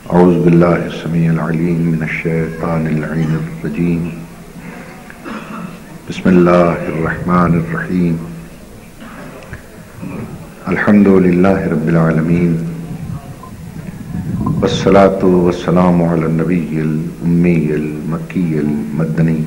اعوذ باللہ السمیع العلیم من الشیطان اللعین الرجیم بسم اللہ الرحمن الرحیم الحمد للہ رب العالمین والصلاة والسلام علی النبی الامی المکی المدنی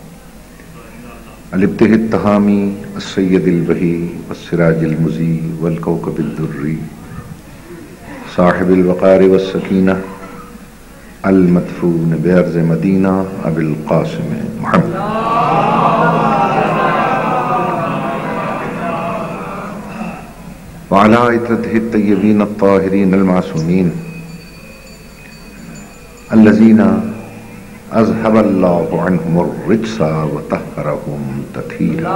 الابتہ التہامی السید البہی والسراج المضی والکوکب الدری صاحب الوقار والسکینہ المدفون بأرض مدینہ ابی القاسم محمد وعلى عترته الطیبین الطاہرین المعصومین الذین اذهب اللہ عنہم الرجس وطہرہم تطہیرا.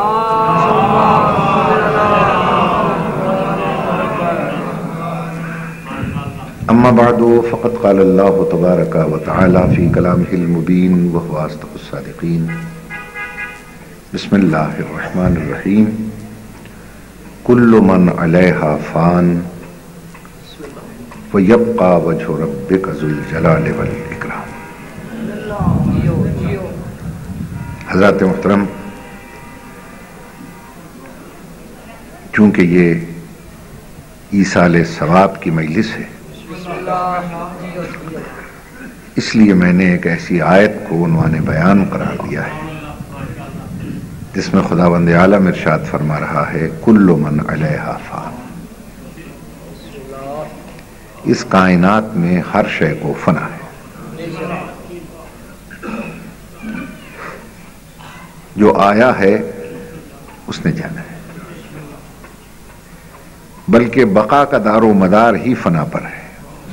اما بعد فقد قال اللہ تبارک وتعالی فی کلامہ المبین وهو اصدق الصادقین. بسم اللہ الرحمن الرحیم. کل من علیہا فان ویبقى وجہ ربک ذو الجلال والاکرام. حضرات محترم، چونکہ یہ ایصال ثواب کی مجلس ہے، اس لیے میں نے ایک ایسی آیت کو عنوان بیان قرار دیا ہے جس میں خداوند عالم ارشاد فرما رہا ہے کل من علیہا فان. اس کائنات میں ہر شے کو فنا ہے. جو آیا ہے اس نے جانا ہے، بلکہ بقا کا دار و مدار ہی فنا پر ہے.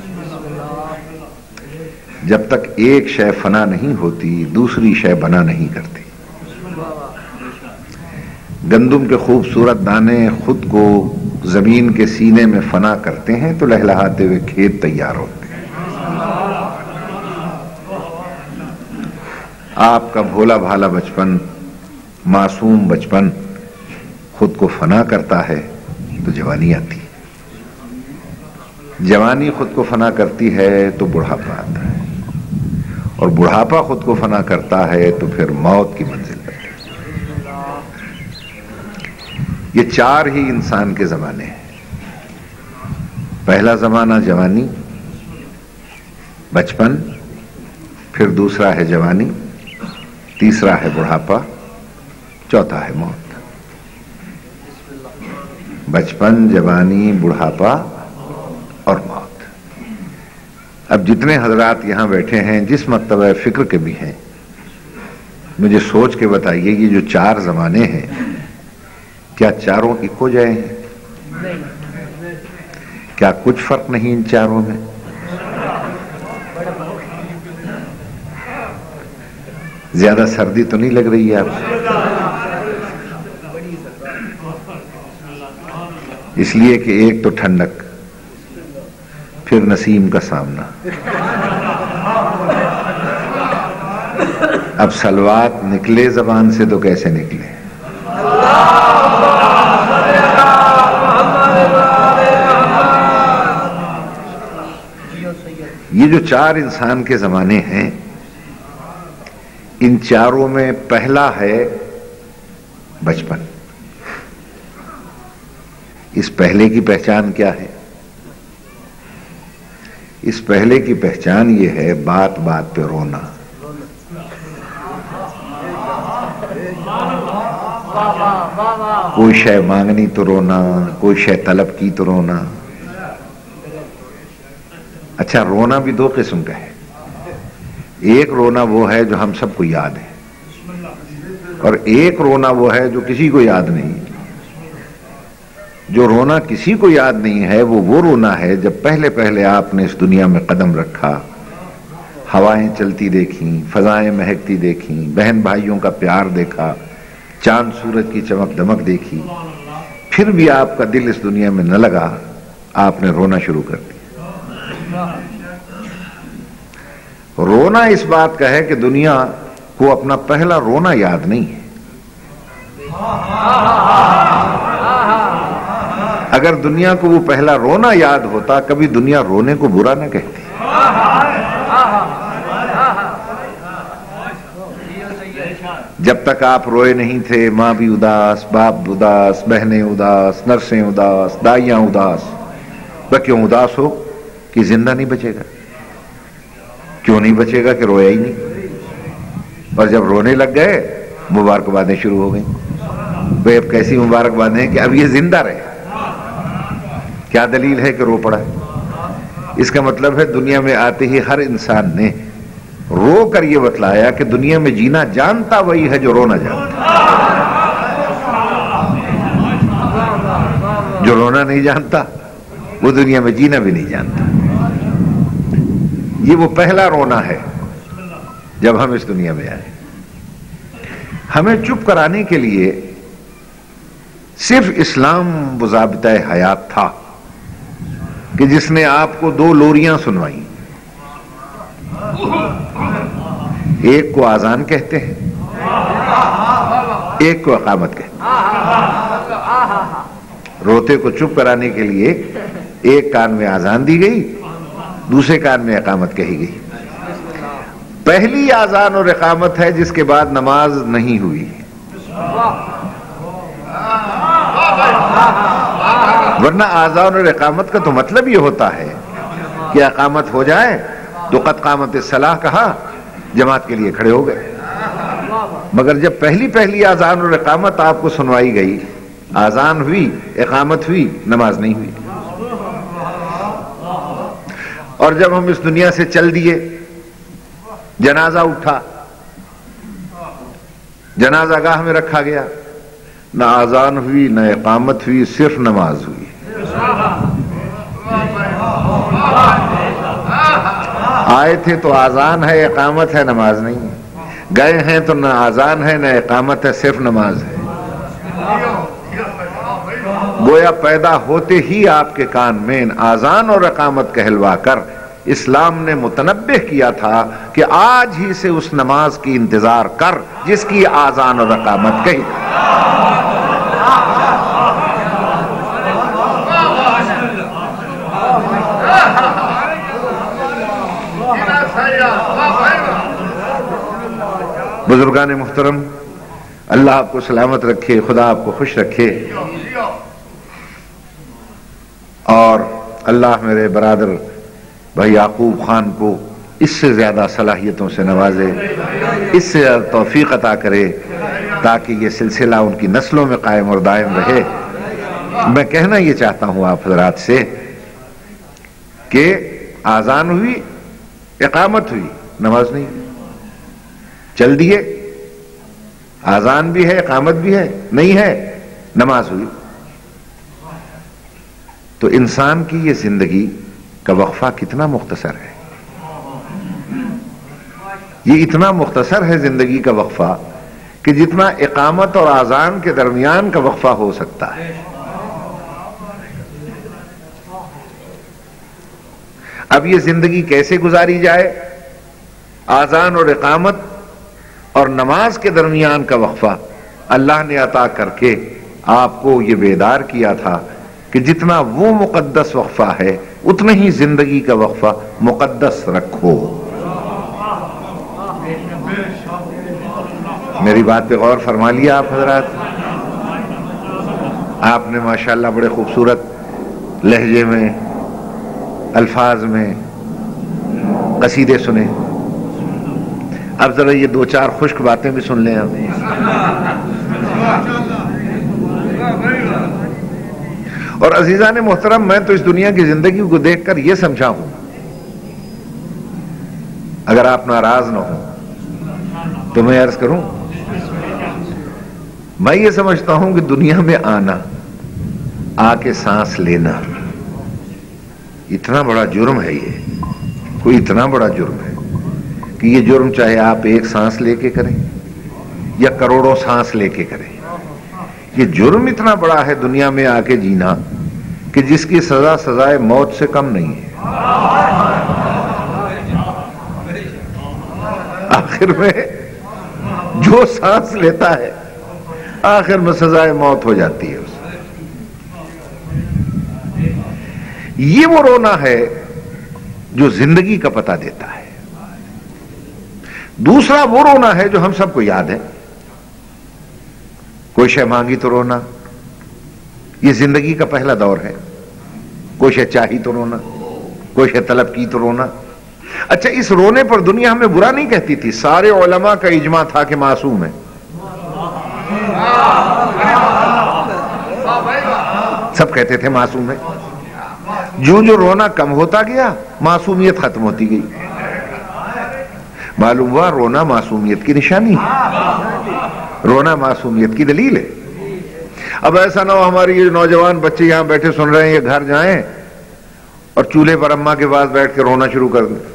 جب تک ایک شے فنا نہیں ہوتی دوسری شے بنا نہیں کرتی. گندم کے خوبصورت دانے خود کو زمین کے سینے میں فنا کرتے ہیں تو لہلہاتے ہوئے کھیت تیار ہوتے ہیں. آپ کا بھولا بھالا بچپن، معصوم بچپن خود کو فنا کرتا ہے تو جوانی آتی ہے. جوانی خود کو فنا کرتی ہے تو بڑھاپا آتا ہے، اور بڑھاپا خود کو فنا کرتا ہے تو پھر موت کی منزل پر. یہ چار ہی انسان کے زمانے ہیں. پہلا زمانہ جوانی، بچپن، پھر دوسرا ہے جوانی، تیسرا ہے بڑھاپا، چوتھا ہے موت. بچپن، جوانی، بڑھاپا اور موت. اب جتنے حضرات یہاں بیٹھے ہیں جس مرتبہ فکر کے بھی ہیں، مجھے سوچ کے بتائیے یہ جو چار زمانے ہیں کیا چاروں اکو جائے ہیں؟ کیا کچھ فرق نہیں ان چاروں میں؟ زیادہ سردی تو نہیں لگ رہی ہے آپ کو؟ اس لیے کہ ایک تو ٹھنڈک، پھر نسیم کا سامنا، اب سلوات نکلے زبان سے تو کیسے نکلے. یہ جو چار انسان کے زمانے ہیں، ان چاروں میں پہلا ہے بچپن. اس پہلے کی پہچان کیا ہے؟ اس پہلے کی پہچان یہ ہے بات بات پہ رونا. کوئی شے مانگنی تو رونا، کوئی شے طلب کی تو رونا. اچھا، رونا بھی دو قسم کا ہے. ایک رونا وہ ہے جو ہم سب کو یاد ہے، اور ایک رونا وہ ہے جو کسی کو یاد نہیں. جو رونا کسی کو یاد نہیں ہے وہ رونا ہے جب پہلے پہلے آپ نے اس دنیا میں قدم رکھا، ہوائیں چلتی دیکھیں، فضائیں مہکتی دیکھیں، بہن بھائیوں کا پیار دیکھا، چاند سورج کی چمک دمک دیکھی، پھر بھی آپ کا دل اس دنیا میں نہ لگا، آپ نے رونا شروع کر دیا. رونا اس بات کا ہے کہ دنیا کو اپنا پہلا رونا یاد نہیں ہے. اگر دنیا کو وہ پہلا رونا یاد ہوتا کبھی دنیا رونے کو برا نہ کہتی. جب تک آپ روئے نہیں تھے ماں بھی اداس، باپ اداس، بہنیں اداس، نرسیں اداس، دائیاں اداس. کیوں اداس ہو؟ کہ زندہ نہیں بچے گا. کیوں نہیں بچے گا؟ کہ رویا ہی نہیں. اور جب رونے لگ گئے مبارکبادیں شروع ہو گئیں. بھئی اب کیسی مبارکبادیں کہ اب یہ زندہ رہے. کیا دلیل ہے کہ رو پڑا؟ اس کا مطلب ہے دنیا میں آتے ہی ہر انسان نے رو کر یہ بتلایا کہ دنیا میں جینا جانتا وہی ہے جو رونا جانتا. جو رونا نہیں جانتا وہ دنیا میں جینا بھی نہیں جانتا. یہ وہ پہلا رونا ہے جب ہم اس دنیا میں آئے. ہمیں چپ کرانے کے لیے صرف اسلام بضابطہ حیات تھا کہ جس نے آپ کو 2 لوریاں سنوائیں. ایک کو آذان کہتے ہیں، ایک کو اقامت کہتے ہیں. روتے کو چپ کرانے کے لیے ایک کان میں آذان دی گئی، دوسرے کان میں اقامت کہی گئی. پہلی آذان اور اقامت ہے جس کے بعد نماز نہیں ہوئی. ورنہ آذان اور اقامت کا تو مطلب یہ ہوتا ہے کہ اقامت ہو جائے تو قد قامت الصلاۃ کہا، جماعت کے لیے کھڑے ہو گئے. مگر جب پہلی آذان اور اقامت آپ کو سنوائی گئی، آذان ہوئی، اقامت ہوئی، نماز نہیں ہوئی. اور جب ہم اس دنیا سے چل دیے، جنازہ اٹھا، جنازہ گاہ میں رکھا گیا، نہ آذان ہوئی نہ اقامت ہوئی، صرف نماز ہوئی. آئے تھے تو آذان ہے، اقامت ہے، نماز نہیں ہے. گئے ہیں تو نہ آذان ہے نہ اقامت ہے، صرف نماز ہے. گویا پیدا ہوتے ہی آپ کے کان میں آذان اور اقامت کہلوا کر اسلام نے متنبہ کیا تھا کہ آج ہی سے اس نماز کی انتظار کر جس کی آذان اور اقامت کہی. بزرگان محترم، اللہ آپ کو سلامت رکھے، خدا آپ کو خوش رکھے، اور اللہ میرے برادر بھائی یعقوب خان کو اس سے زیادہ صلاحیتوں سے نوازے، اس سے زیادہ توفیق عطا کرے تاکہ یہ سلسلہ ان کی نسلوں میں قائم اور دائم رہے. میں کہنا یہ چاہتا ہوں آپ حضرات سے کہ آذان ہوئی، اقامت ہوئی، نماز نہیں ہوئی. چل دیے، آذان بھی ہے، اقامت بھی ہے، نہیں ہے، نماز ہوئی. تو انسان کی یہ زندگی کا وقفہ کتنا مختصر ہے. یہ اتنا مختصر ہے زندگی کا وقفہ کہ جتنا اقامت اور آذان کے درمیان کا وقفہ ہو سکتا ہے. اب یہ زندگی کیسے گزاری جائے؟ آذان اور اقامت اور نماز کے درمیان کا وقفہ اللہ نے عطا کر کے آپ کو یہ بیدار کیا تھا کہ جتنا وہ مقدس وقفہ ہے اتنا ہی زندگی کا وقفہ مقدس رکھو. میری بات پہ غور فرما لیا آپ حضرات؟ آپ نے ماشاءاللہ بڑے خوبصورت لہجے میں، الفاظ میں قصیدے سنے. اب ذرا یہ 2-4 خشک باتیں بھی سن لیں. اور عزیزان محترم، میں تو اس دنیا کی زندگی کو دیکھ کر یہ سمجھا ہوں، اگر آپ ناراض نہ ہوں تو میں عرض کروں، میں یہ سمجھتا ہوں کہ دنیا میں آنا، آ کے سانس لینا اتنا بڑا جرم ہے. یہ کوئی اتنا بڑا جرم ہے کہ یہ جرم چاہے آپ 1 سانس لے کے کریں یا کروڑوں سانس لے کے کریں، یہ جرم اتنا بڑا ہے دنیا میں آ کے جینا کہ جس کی سزا سزائے موت سے کم نہیں ہے. آخر میں جو سانس لیتا ہے آخر میں سزائے موت ہو جاتی ہے. یہ وہ رونا ہے جو زندگی کا پتہ دیتا ہے. دوسرا وہ رونا ہے جو ہم سب کو یاد ہے. کوئی شے مانگی تو رونا، یہ زندگی کا پہلا دور ہے. کوئی شے چاہی تو رونا، کوئی شے طلب کی تو رونا. اچھا، اس رونے پر دنیا ہمیں برا نہیں کہتی تھی. سارے علماء کا اجماع تھا کہ معصوم ہے. سب کہتے تھے معصوم ہے. جو رونا کم ہوتا گیا معصومیت ختم ہوتی گئی. معلوم ہوا رونا معصومیت کی نشانی ہے، رونا معصومیت کی دلیل ہے. اب ایسا نہ ہو ہماری یہ نوجوان بچے یہاں بیٹھے سن رہے ہیں، یہ گھر جائیں اور چولہے پر اماں کے پاس بیٹھ کے رونا شروع کر دیں،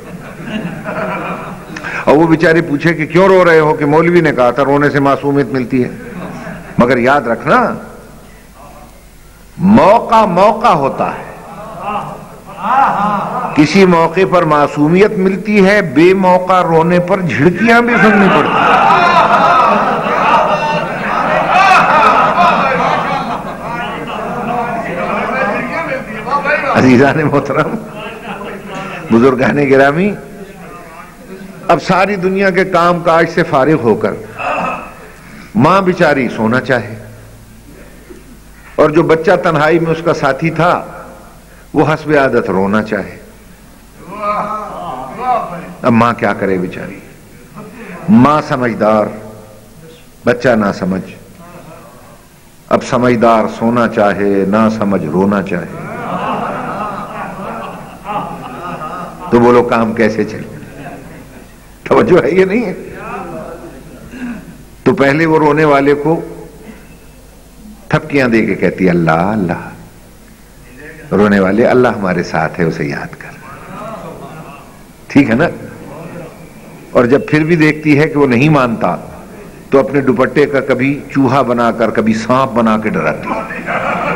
اور وہ بیچاری پوچھے کہ کیوں رو رہے ہو؟ کہ مولوی نے کہا تھا رونے سے معصومیت ملتی ہے. مگر یاد رکھنا، موقع ہوتا ہے. کسی موقع پر معصومیت ملتی ہے، بے موقع رونے پر جھڑکیاں بھی سننی پڑتی ہیں. عزیزان محترم، بزرگان گرامی، اب ساری دنیا کے کام کاج سے فارغ ہو کر ماں بیچاری سونا چاہے، اور جو بچہ تنہائی میں اس کا ساتھی تھا وہ حسب عادت رونا چاہے. اب ماں کیا کرے بیچاری؟ ماں سمجھدار، بچہ نہ سمجھ. اب سمجھدار سونا چاہے، نہ سمجھ رونا چاہے، تو بولو کام کیسے چلے؟ توجہ ہے یہ نہیں ہے؟ تو پہلے وہ رونے والے کو تھپکیاں دے کے کہتی اللہ اللہ. رونے والے اللہ ہمارے ساتھ ہے، اسے یاد کر. ٹھیک ہے نا؟ اور جب پھر بھی دیکھتی ہے کہ وہ نہیں مانتا تو اپنے دوپٹے کا کبھی چوہا بنا کر، کبھی سانپ بنا کے ڈراتی ہے.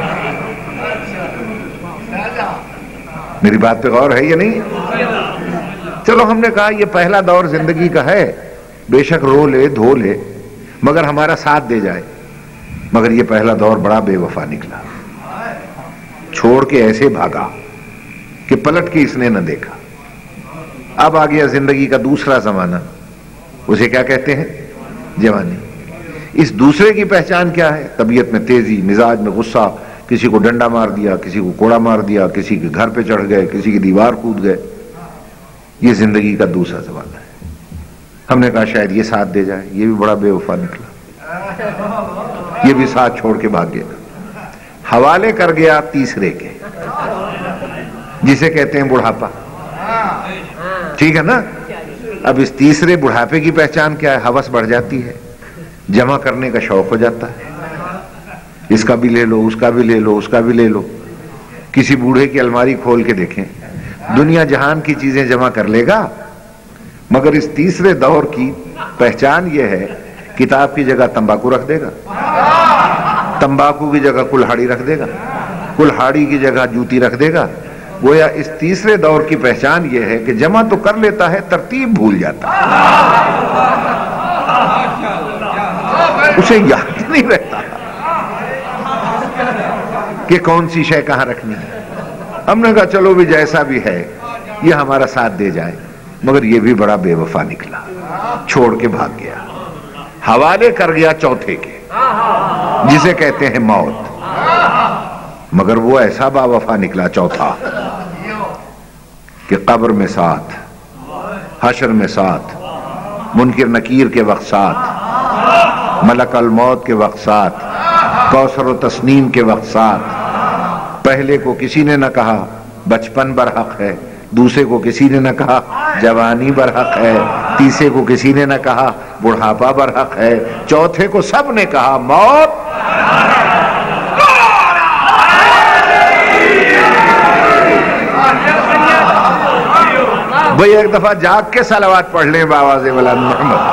میری بات پہ غور ہے یا نہیں؟ چلو، ہم نے کہا یہ پہلا دور زندگی کا ہے، بے شک رو لے دھو لے مگر ہمارا ساتھ دے جائے. مگر یہ پہلا دور بڑا بے وفا نکلا، چھوڑ کے ایسے بھاگا کہ پلٹ کے اس نے نہ دیکھا. اب آ گیا زندگی کا دوسرا زمانہ، اسے کیا کہتے ہیں؟ جوانی. اس دوسرے کی پہچان کیا ہے؟ طبیعت میں تیزی، مزاج میں غصہ، کسی کو ڈنڈا مار دیا، کسی کو کوڑا مار دیا، کسی کے گھر پہ چڑھ گئے، کسی کی دیوار کود گئے. یہ زندگی کا دوسرا زمانہ ہے. ہم نے کہا شاید یہ ساتھ دے جائے، یہ بھی بڑا بے وفا نکلا، یہ بھی ساتھ چھوڑ کے بھاگ گیا. حوالے کر گیا تیسرے کے، جسے کہتے ہیں بڑھاپا. ٹھیک ہے نا؟ اب اس تیسرے بڑھاپے کی پہچان کیا ہے؟ ہوس بڑھ جاتی ہے، جمع کرنے کا شوق ہو جاتا ہے. اس کا بھی لے لو، اس کا بھی لے لو، اس کا بھی لے لو. کسی بوڑھے کی الماری کھول کے دیکھیں، دنیا جہان کی چیزیں جمع کر لے گا، مگر اس تیسرے دور کی پہچان یہ ہے، کتاب کی جگہ تمباکو رکھ دے گا، تمباکو کی جگہ کلہاڑی رکھ دے گا، کلہاڑی کی جگہ جوتی رکھ دے گا. گویا اس تیسرے دور کی پہچان یہ ہے کہ جمع تو کر لیتا ہے، ترتیب بھول جاتا ہے، اسے یاد نہیں رہتا کہ کون سی شے کہاں رکھنی ہے. ہم نے کہا چلو بھی جیسا بھی ہے یہ ہمارا ساتھ دے جائے، مگر یہ بھی بڑا بے وفا نکلا، چھوڑ کے بھاگ گیا. حوالے کر گیا چوتھے کے، جسے کہتے ہیں موت. مگر وہ ایسا با وفا نکلا چوتھا کہ قبر میں ساتھ، حشر میں ساتھ، منکر نکیر کے وقت ساتھ، ملک الموت کے وقت ساتھ، کوثر و تسنیم کے وقت ساتھ. پہلے کو کسی نے نہ کہا بچپن برحق ہے، دوسرے کو کسی نے نہ کہا جوانی برحق ہے، تیسرے کو کسی نے نہ کہا بڑھاپا برحق ہے، چوتھے کو سب نے کہا موت. بھئی ایک دفعہ جاگ کے صلوات پڑھ لیں بآواز بلند محمد.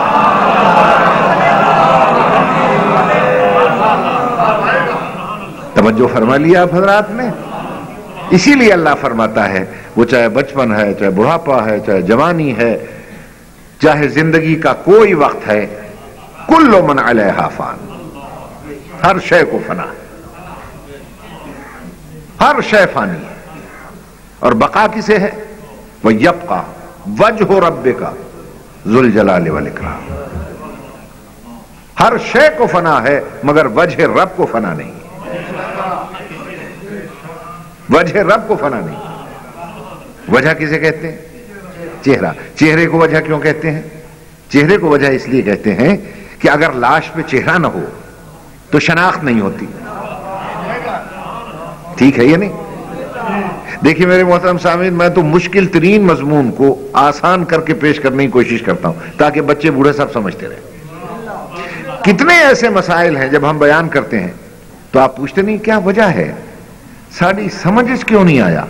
توجہ فرما لیا آپ حضرات نے؟ اسی لیے اللہ فرماتا ہے وہ چاہے بچپن ہے، چاہے بڑھاپا ہے، چاہے جوانی ہے، چاہے زندگی کا کوئی وقت ہے، کل من علیہا فان، ہر شے کو فنا ہے، ہر شے فانی ہے. اور بقا کسے ہے؟ وَيَبْقَى وَجْهُ رَبِّكَ ذُو الْجَلَالِ وَالْإِكْرَامِ. ہر شے کو فنا ہے مگر وجہ رب کو فنا نہیں. وجہ رب کو فنا نہیں. وجہ کسے کہتے ہیں؟ چہرہ. چہرے کو وجہ کیوں کہتے ہیں؟ چہرے کو وجہ اس لیے کہتے ہیں کہ اگر لاش پہ چہرہ نہ ہو تو شناخت نہیں ہوتی. ٹھیک ہے یہ نہیں؟ دیکھیے میرے محترم سامعین، میں تو مشکل ترین مضمون کو آسان کر کے پیش کرنے کی کوشش کرتا ہوں تاکہ بچے بوڑھے سب سمجھتے رہیں. کتنے ایسے مسائل ہیں جب ہم بیان کرتے ہیں تو آپ پوچھتے نہیں کیا وجہ ہے، ساری سمجھ کیوں نہیں آیا.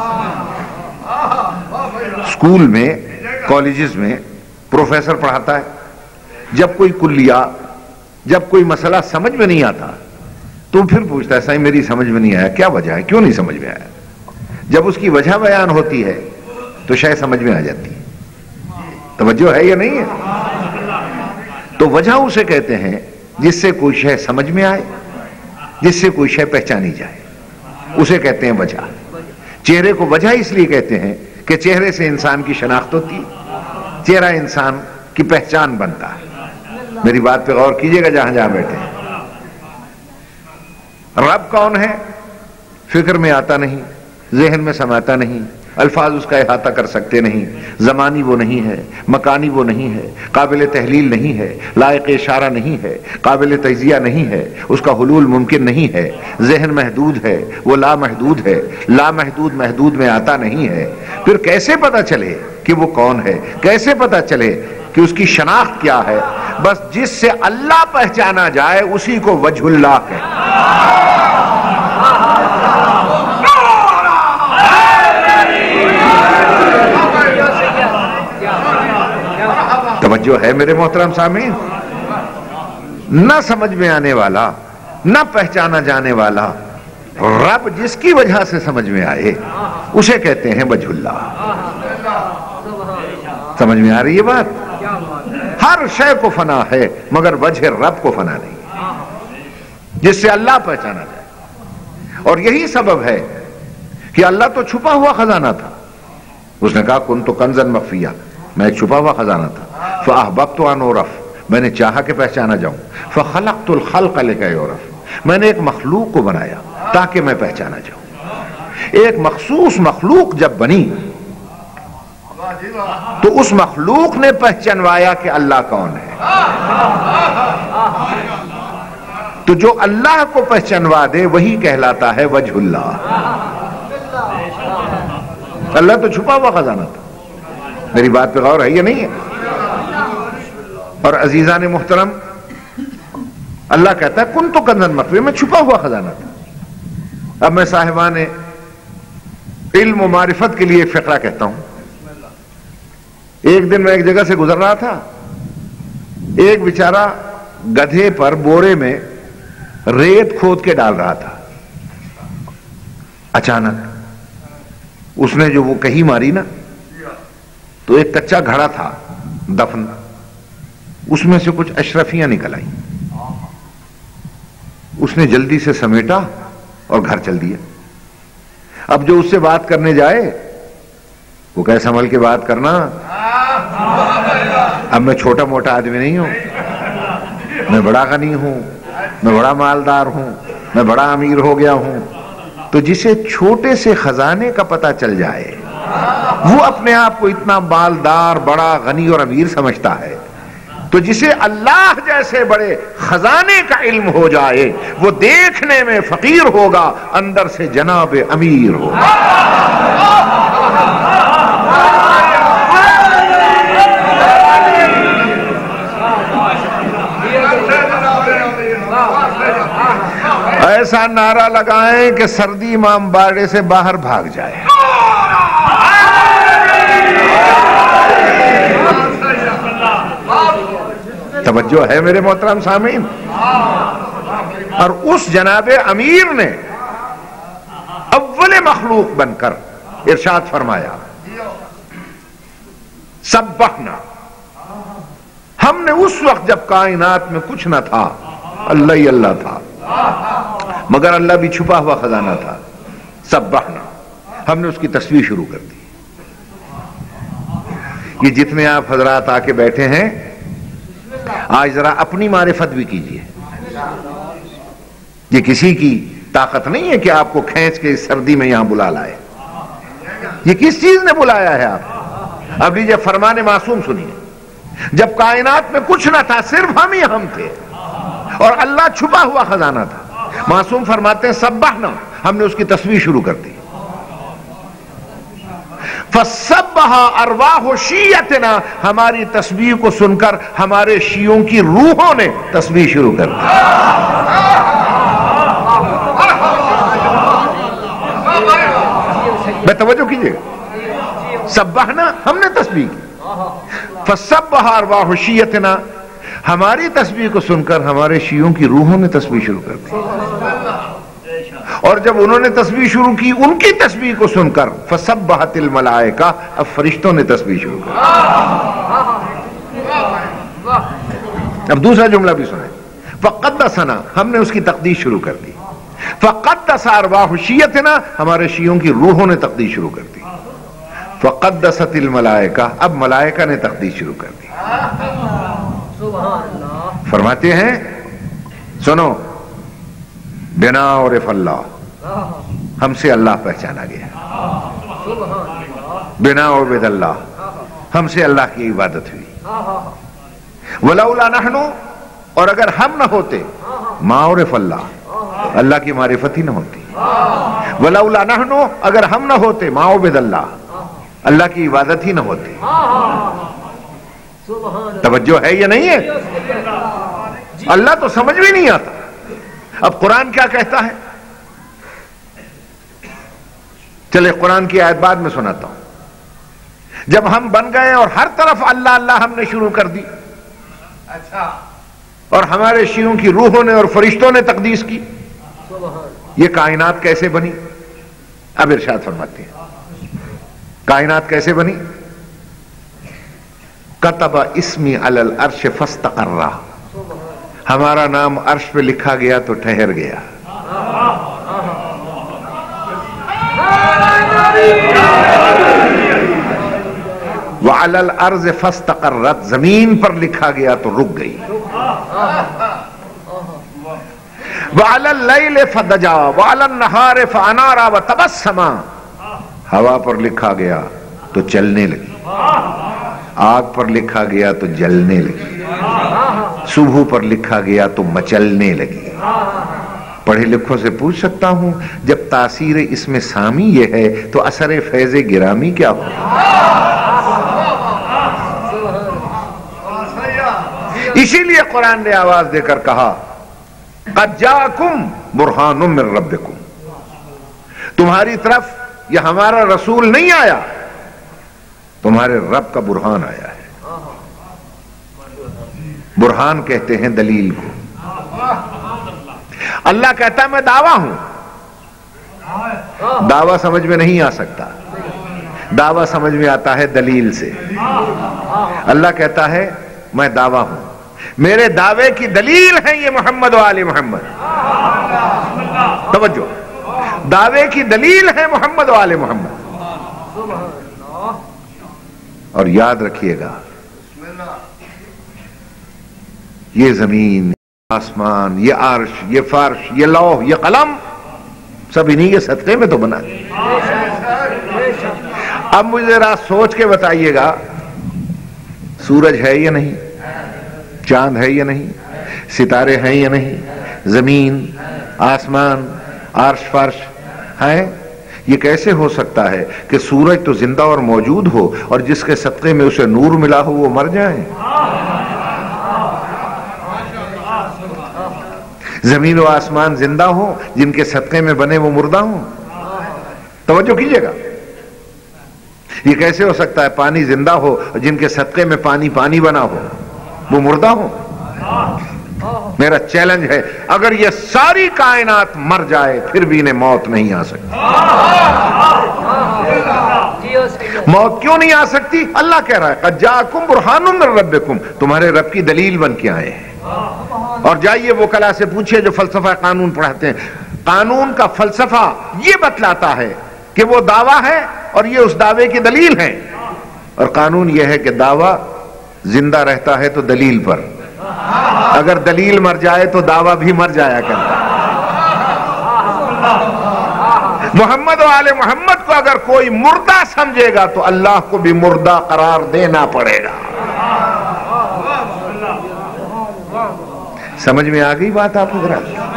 اسکول میں کالجز میں پروفیسر پڑھاتا ہے، جب کوئی کلیہ جب کوئی مسئلہ سمجھ میں نہیں آتا تو پھر پوچھتا ہے صحیح میری سمجھ میں نہیں آیا، کیا وجہ ہے، کیوں نہیں سمجھ میں آیا. جب اس کی وجہ بیان ہوتی ہے تو شاید سمجھ میں آ جاتی ہے. توجہ ہے یا نہیں ہے؟ تو وجہ اسے کہتے ہیں جس سے کوئی شے سمجھ میں آئے، جس سے کوئی شے پہچانی جائے، اسے کہتے ہیں وجہ. چہرے کو وجہ اس لیے کہتے ہیں کہ چہرے سے انسان کی شناخت ہوتی ہے، چہرہ انسان کی پہچان بنتا ہے. میری بات پہ غور کیجئے گا جہاں جہاں بیٹھے ہیں. رب کون ہے فکر میں آتا نہیں، ذہن میں سماتا نہیں، الفاظ اس کا احاطہ کر سکتے نہیں. زمانی وہ نہیں ہے، مکانی وہ نہیں ہے، قابل تحلیل نہیں ہے، لائق اشارہ نہیں ہے، قابل تجزیہ نہیں ہے، اس کا حلول ممکن نہیں ہے. ذہن محدود ہے، وہ لامحدود ہے، لامحدود محدود میں آتا نہیں ہے. پھر کیسے پتہ چلے کہ وہ کون ہے؟ کیسے پتہ چلے کہ اس کی شناخت کیا ہے؟ بس جس سے اللہ پہچانا جائے اسی کو وجہ اللہ کہتے ہیں. توجہ ہے میرے محترم سامعین؟ نہ سمجھ میں آنے والا، نہ پہچانا جانے والا رب جس کی وجہ سے سمجھ میں آئے اسے کہتے ہیں وجہ اللہ. سمجھ میں آ رہی ہے بات؟ ہر شے کو فنا ہے مگر وجہ رب کو فنا نہیں، جس سے اللہ پہچانا جائے. اور یہی سبب ہے کہ اللہ تو چھپا ہوا خزانہ تھا. اس نے کہا کنت کنزا مخفیہ، میں ایک چھپا ہوا خزانہ تھا. فاحببت ان اعرف، میں نے چاہا کہ پہچانا جاؤں. فخلقت الخلق لکی یعرف، میں نے ایک مخلوق کو بنایا تاکہ میں پہچانا جاؤں. ایک مخصوص مخلوق جب بنی تو اس مخلوق نے پہچانوایا کہ اللہ کون ہے. تو جو اللہ کو پہچانوا دے وہی کہلاتا ہے وجہ اللہ. اللہ تو چھپا ہوا خزانہ تھا. میری بات پہ غور ہے یا نہیں ہے؟ اور عزیزان محترم، اللہ کہتا ہے کن تو کنزن مخفی، میں چھپا ہوا خزانہ تھا. اب میں صاحبان علم و معرفت کے لیے ایک فقرہ کہتا ہوں. ایک دن میں ایک جگہ سے گزر رہا تھا، ایک بیچارہ گدھے پر بورے میں ریت کھود کے ڈال رہا تھا. اچانک اس نے جو وہ کہی ماری نا تو ایک کچا گھڑا تھا دفن، اس میں سے کچھ اشرفیاں نکل آئیں. اس نے جلدی سے سمیٹا اور گھر چل دیا. اب جو اس سے بات کرنے جائے وہ کہے سنبھل کے بات کرنا، اب میں چھوٹا موٹا آدمی نہیں ہوں، میں بڑا غنی ہوں، میں بڑا مالدار ہوں، میں بڑا امیر ہو گیا ہوں. تو جسے چھوٹے سے خزانے کا پتہ چل جائے وہ اپنے آپ کو اتنا مالدار، بڑا غنی اور امیر سمجھتا ہے. تو جسے اللہ جیسے بڑے خزانے کا علم ہو جائے وہ دیکھنے میں فقیر ہوگا، اندر سے جناب امیر ہوگا. ایسا نعرہ لگائیں کہ سردی امام باڑے سے باہر بھاگ جائے. توجہ ہے میرے محترم سامعین؟ اور اس جناب امیر نے اول مخلوق بن کر ارشاد فرمایا سبحنا، ہم نے اس وقت جب کائنات میں کچھ نہ تھا اللہ ہی اللہ تھا، مگر اللہ بھی چھپا ہوا خزانہ تھا. سبحنا، ہم نے اس کی تصویر شروع کر دی. یہ جتنے آپ حضرات آ کے بیٹھے ہیں آج ذرا اپنی معرفت بھی کیجیے. یہ کسی کی طاقت نہیں ہے کہ آپ کو کھینچ کے اس سردی میں یہاں بلا لائے. یہ کس چیز نے بلایا ہے آپ؟ اب لیجیے فرمان معصوم سنیے. جب کائنات میں کچھ نہ تھا، صرف ہم ہی ہم تھے اور اللہ چھپا ہوا خزانہ تھا. معصوم فرماتے ہیں سبحنا، ہم نے اس کی تسبیح شروع کر دی. فسبح ارواح شیعتنا، ہماری تسبیح کو سن کر ہمارے شیعوں کی روحوں نے تسبیح شروع کر دی. میں توجہ کیجئے گا، سبحنا ہم نے تسبیح کی. فسبح ارواح شیعتنا، ہماری تسبیح کو سن کر ہمارے شیعوں کی روحوں نے تسبیح شروع کر دی. اور جب انہوں نے تسبیح شروع کی، ان کی تسبیح کو سن کر فسبحت الملائکہ، اب فرشتوں نے تسبیح شروع کر دی. اب دوسرا جملہ بھی سنیں. فقدسنا، ہم نے اس کی تقدیس شروع کر دی. فقدس ارواح شیعتنا، ہمارے شیعوں کی روحوں نے تقدیس شروع کر دی. فقدست الملائکہ، اب ملائکہ نے تقدیس شروع کر دی. فرماتے ہیں سنو، بنا عرف اللہ، ہم سے اللہ پہچانا گیا. بنا عبد اللہ، ہم سے اللہ کی عبادت ہوئی. ولولا نحن، اور اگر ہم نہ ہوتے، ما عرف اللہ، اللہ کی معرفت ہی نہ ہوتی. ولولا نحن، اگر ہم نہ ہوتے، ما عبد اللہ، اللہ کی عبادت ہی نہ ہوتی. توجہ ہے یا نہیں ہے؟ اللہ تو سمجھ بھی نہیں آتا. اب قرآن کیا کہتا ہے؟ چلے قرآن کی آیت بعد میں سناتا ہوں. جب ہم بن گئے اور ہر طرف اللہ اللہ ہم نے شروع کر دی، اور ہمارے شیعوں کی روحوں نے اور فرشتوں نے تقدیس کی، یہ کائنات کیسے بنی؟ اب ارشاد فرماتے ہیں کائنات کیسے بنی. کتب اسمی علی العرش فاستقر، ہمارا نام عرش پہ لکھا گیا تو ٹھہر گیا. وعلی الارض فاستقرت، زمین پر لکھا گیا تو رک گئی. وعلی اللیل فدجا وعلی النہار فانارا وتبسم، ہوا پر لکھا گیا تو چلنے لگی، آگ پر لکھا گیا تو جلنے لگی، صبح پر لکھا گیا تو مچلنے لگی. پڑھے لکھوں سے پوچھ سکتا ہوں، جب تاثیر اس میں سامی یہ ہے تو اثر فیض گرامی کیا ہو؟ اسی لیے قرآن نے آواز دے کر کہا قد جاءکم برہان من ربکم، تمہاری طرف یہ ہمارا رسول نہیں آیا، تمہارے رب کا برہان آیا ہے. برہان کہتے ہیں دلیل کو. اللہ کہتا ہے میں دعویٰ ہوں. دعویٰ سمجھ میں نہیں آ سکتا، دعویٰ سمجھ میں آتا ہے دلیل سے. اللہ کہتا ہے میں دعویٰ ہوں، میرے دعوے کی دلیل ہے یہ محمد و آل محمد. توجہ، دعوے کی دلیل ہے محمد و آل محمد. اور یاد رکھیے گا، یہ زمین، آسمان، یہ عرش، یہ فرش، یہ لوح، یہ قلم، سب انہی کے صدقے میں تو بنا دی. اب مجھے ذرا سوچ کے بتائیے گا، سورج ہے یا نہیں، چاند ہے یا نہیں، ستارے ہیں یا نہیں، زمین، آسمان، عرش، فرش ہیں؟ یہ کیسے ہو سکتا ہے کہ سورج تو زندہ اور موجود ہو اور جس کے صدقے میں اسے نور ملا ہو وہ مر جائے؟ زمین و آسمان زندہ ہوں، جن کے صدقے میں بنے وہ مردہ ہوں؟ توجہ کیجئے گا. یہ کیسے ہو سکتا ہے پانی زندہ ہو اور جن کے صدقے میں پانی پانی بنا ہو وہ مردہ ہو؟ میرا چیلنج ہے، اگر یہ ساری کائنات مر جائے پھر بھی انہیں موت نہیں آ سکتی. موت کیوں نہیں آ سکتی؟ اللہ کہہ رہا ہے قد جاءکم برہان من ربکم، تمہارے رب کی دلیل بن کے آئے ہیں. اور جائیے وکلا سے پوچھئے جو فلسفہ قانون پڑھاتے ہیں، قانون کا فلسفہ یہ بتلاتا ہے کہ وہ دعویٰ ہے اور یہ اس دعوے کی دلیل ہے. اور قانون یہ ہے کہ دعویٰ زندہ رہتا ہے تو دلیل پر، اگر دلیل مر جائے تو دعویٰ بھی مر جایا کرتا ہے۔ محمد و آل محمد کو اگر کوئی مردہ سمجھے گا تو اللہ کو بھی مردہ قرار دینا پڑے گا۔ سمجھ میں آ گئی بات آپ کو؟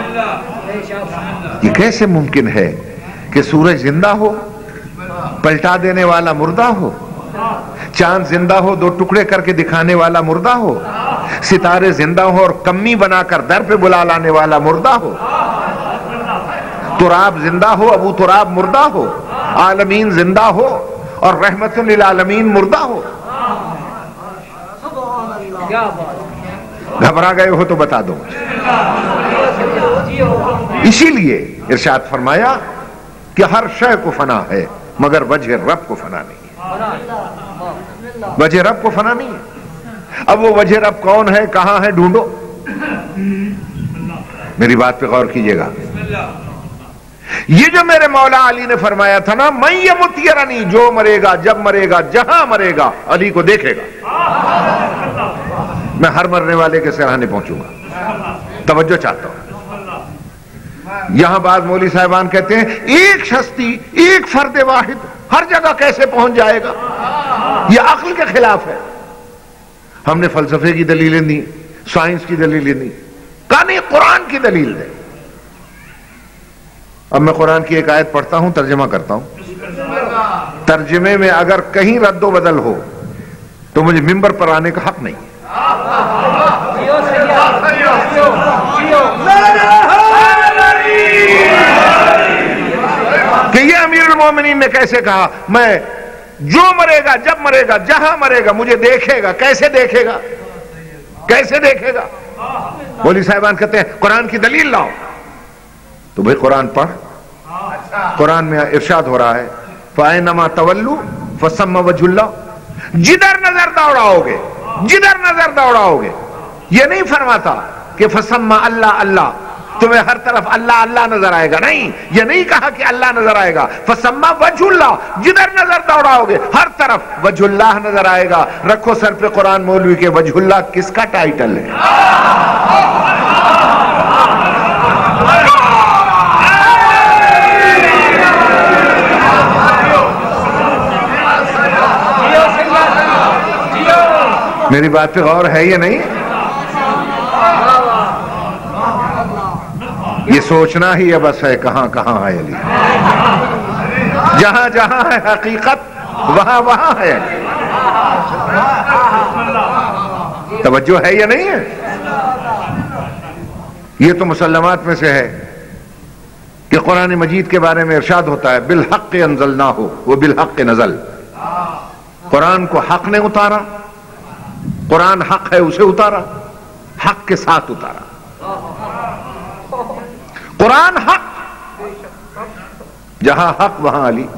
یہ کیسے ممکن ہے کہ سورج زندہ ہو، پلٹا دینے والا مردہ ہو، چاند زندہ ہو، دو ٹکڑے کر کے دکھانے والا مردہ ہو، ستارے زندہ ہو اور کمی بنا کر در پہ بلا لانے والا مردہ ہو، تراب زندہ ہو، ابو تراب مردہ ہو، عالمین زندہ ہو اور رحمت للعالمین مردہ ہو۔ گھبرا گئے ہو تو بتا دو۔ اسی لیے ارشاد فرمایا کہ ہر شے کو فنا ہے مگر وجہ رب کو فنا نہیں ہے، وجہ رب کو فنا نہیں ہے۔ اب وہ وجہ رب کون ہے، کہاں ہے، ڈھونڈو۔ میری بات پہ غور کیجئے گا۔ یہ جو میرے مولا علی نے فرمایا تھا نا، میں یہ متیرنی، جو مرے گا، جب مرے گا، جہاں مرے گا، علی کو دیکھے گا۔ میں ہر مرنے والے کے سراہنے پہنچوں گا، توجہ چاہتا ہوں۔ یہاں بعض مولوی صاحبان کہتے ہیں ایک ہستی، ایک فرد واحد ہر جگہ کیسے پہنچ جائے گا، یہ عقل کے خلاف ہے۔ ہم نے فلسفے کی دلیلیں دی، سائنس کی دلیلیں دی، کہا نہیں قرآن کی دلیل دے۔ اب میں قرآن کی ایک آیت پڑھتا ہوں، ترجمہ کرتا ہوں، ترجمے میں اگر کہیں رد و بدل ہو تو مجھے ممبر پر آنے کا حق نہیں۔ کہ یہ امیر المومنین نے کیسے کہا، میں جو مرے گا، جب مرے گا، جہاں مرے گا، مجھے دیکھے گا۔ کیسے دیکھے گا، کیسے دیکھے گا؟ مولوی صاحبان کہتے ہیں قرآن کی دلیل لاؤ۔ تو بھئی قرآن پڑھ، قرآن میں ارشاد ہو رہا ہے فَأَيْنَمَا تَوَلُّوا فَثَمَّ وَجْهُ اللَّهِ، جدھر نظر دوڑاؤ گے، جدھر نظر دوڑاؤ گے۔ یہ نہیں فرماتا کہ فَثَمَّ اللہ اللہ، تمہیں ہر طرف اللہ اللہ نظر آئے گا، نہیں، یہ نہیں کہا کہ اللہ نظر آئے گا۔ فَثَمَّ وَجْهُ اللَّهِ، جدھر نظر دوڑاؤ گے ہر طرف وجہ اللہ نظر آئے گا۔ رکھو سر پہ قرآن مولوی کے، وجہ اللہ کس کا ٹائٹل ہے؟ میری بات پہ غور ہے یا نہیں؟ یہ سوچنا ہی ہے بس ہے کہاں کہاں ہے علی، جہاں جہاں ہے حقیقت وہاں وہاں ہے علی۔ توجہ ہے یا نہیں ہے؟ یہ تو مسلمات میں سے ہے کہ قرآن مجید کے بارے میں ارشاد ہوتا ہے بالحق انزلناہ و بالحق نزل، قرآن کو حق نے اتارا، قرآن حق ہے اسے اتارا، حق کے ساتھ اتارا۔ قرآن حق، جہاں حق وہاں علی۔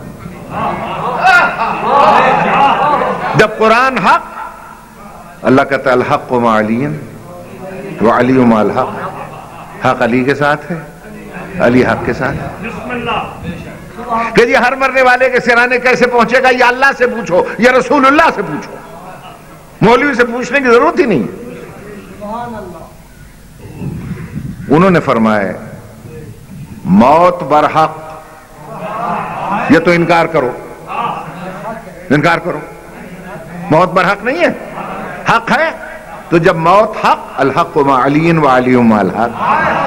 جب قرآن حق، اللہ کہتا ہے الحق مع علی وعلی مع الحق، حق علی کے ساتھ ہے، علی حق کے ساتھ ہے۔ کہ یہ ہر مرنے والے کے سرانے کیسے پہنچے گا، یہ اللہ سے پوچھو یا رسول اللہ سے پوچھو، مولوی سے پوچھنے کی ضرورت ہی نہیں۔ انہوں نے فرمایا موت برحق، یہ تو انکار کرو، انکار کرو، موت برحق نہیں ہے، حق ہے۔ تو جب موت حق، الحق مع علی وعلی مع الحق،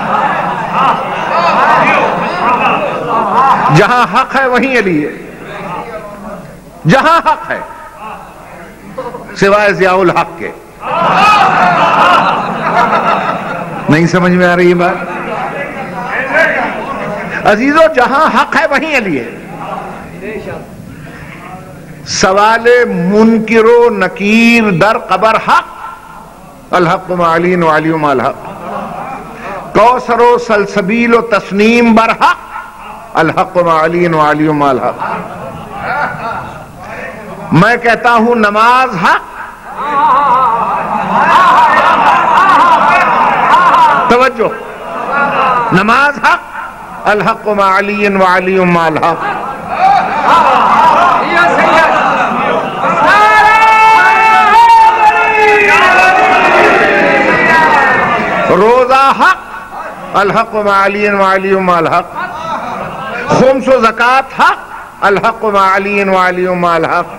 جہاں حق ہے وہیں علی ہے، جہاں حق ہے سوائے ضیاء الحق کے۔ نہیں سمجھ میں آ رہی ہے بات؟ عزیزو جہاں حق ہے وہیں علی ہے۔ سوال منکر و نکیر در قبر حق، الحق مع علی وعلی مع الحق۔ کوثر و سلسبیل و تسنیم بر حق، الحق مع علی وعلی مع الحق۔ میں کہتا ہوں نماز حق، توجہ، نماز حق، الحق مع علی وعلی مع الحق۔ الحق مع علی وعلی مع الحق. خمس و زکات حق، الحق مع علی وعلی مع الحق.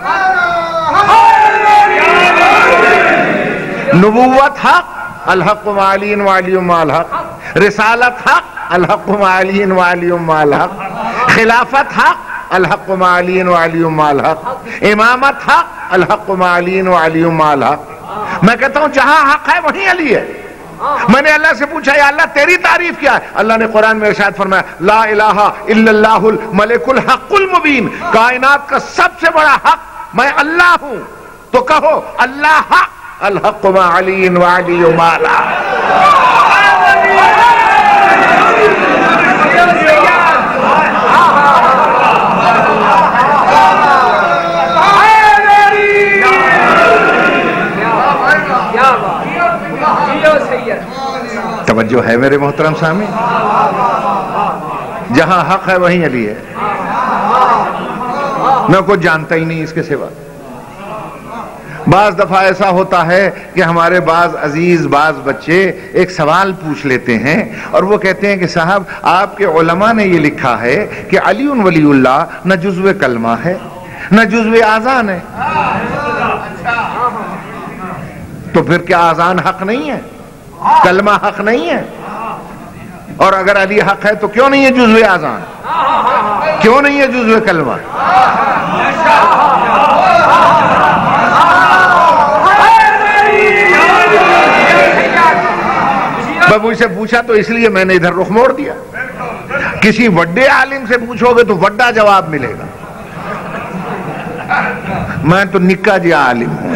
نبوت حق، الحق مع علی وعلی مع الحق. رسالت حق، الحق مع علی وعلی مع الحق. خلافت حق، الحق مع علی وعلی مع الحق. امامت حق، الحق مع علی وعلی مع الحق. میں کہتا ہوں جہاں حق ہے وہیں علی ہے. میں نے اللہ سے پوچھا یا اللہ تیری تعریف کیا ہے؟ اللہ نے قرآن میں ارشاد فرمایا لا الہ الا اللہ الملک الحق المبین. کائنات کا سب سے بڑا حق میں اللہ ہوں. تو کہو اللہ حق، الحق مع علی وعلی مع الحق. توجہ ہے میرے محترم سامع؟ جہاں حق ہے وہیں علی ہے. میں کچھ جانتا ہی نہیں اس کے سوا. بعض دفعہ ایسا ہوتا ہے کہ ہمارے بعض عزیز بعض بچے ایک سوال پوچھ لیتے ہیں اور وہ کہتے ہیں کہ صاحب آپ کے علماء نے یہ لکھا ہے کہ علی ولی اللہ نہ جزو کلمہ ہے نہ جزو آذان ہے. تو پھر کیا آذان حق نہیں ہے؟ کلمہ حق نہیں ہے؟ اور اگر علی حق ہے تو کیوں نہیں ہے جزو آذان؟ کیوں نہیں ہے جزو کلمہ؟ میں مجھ سے پوچھا تو اس لیے میں نے ادھر رخ موڑ دیا. کسی وڈے عالم سے پوچھو گے تو وڈا جواب ملے گا. میں تو نکا جی عالم ہوں،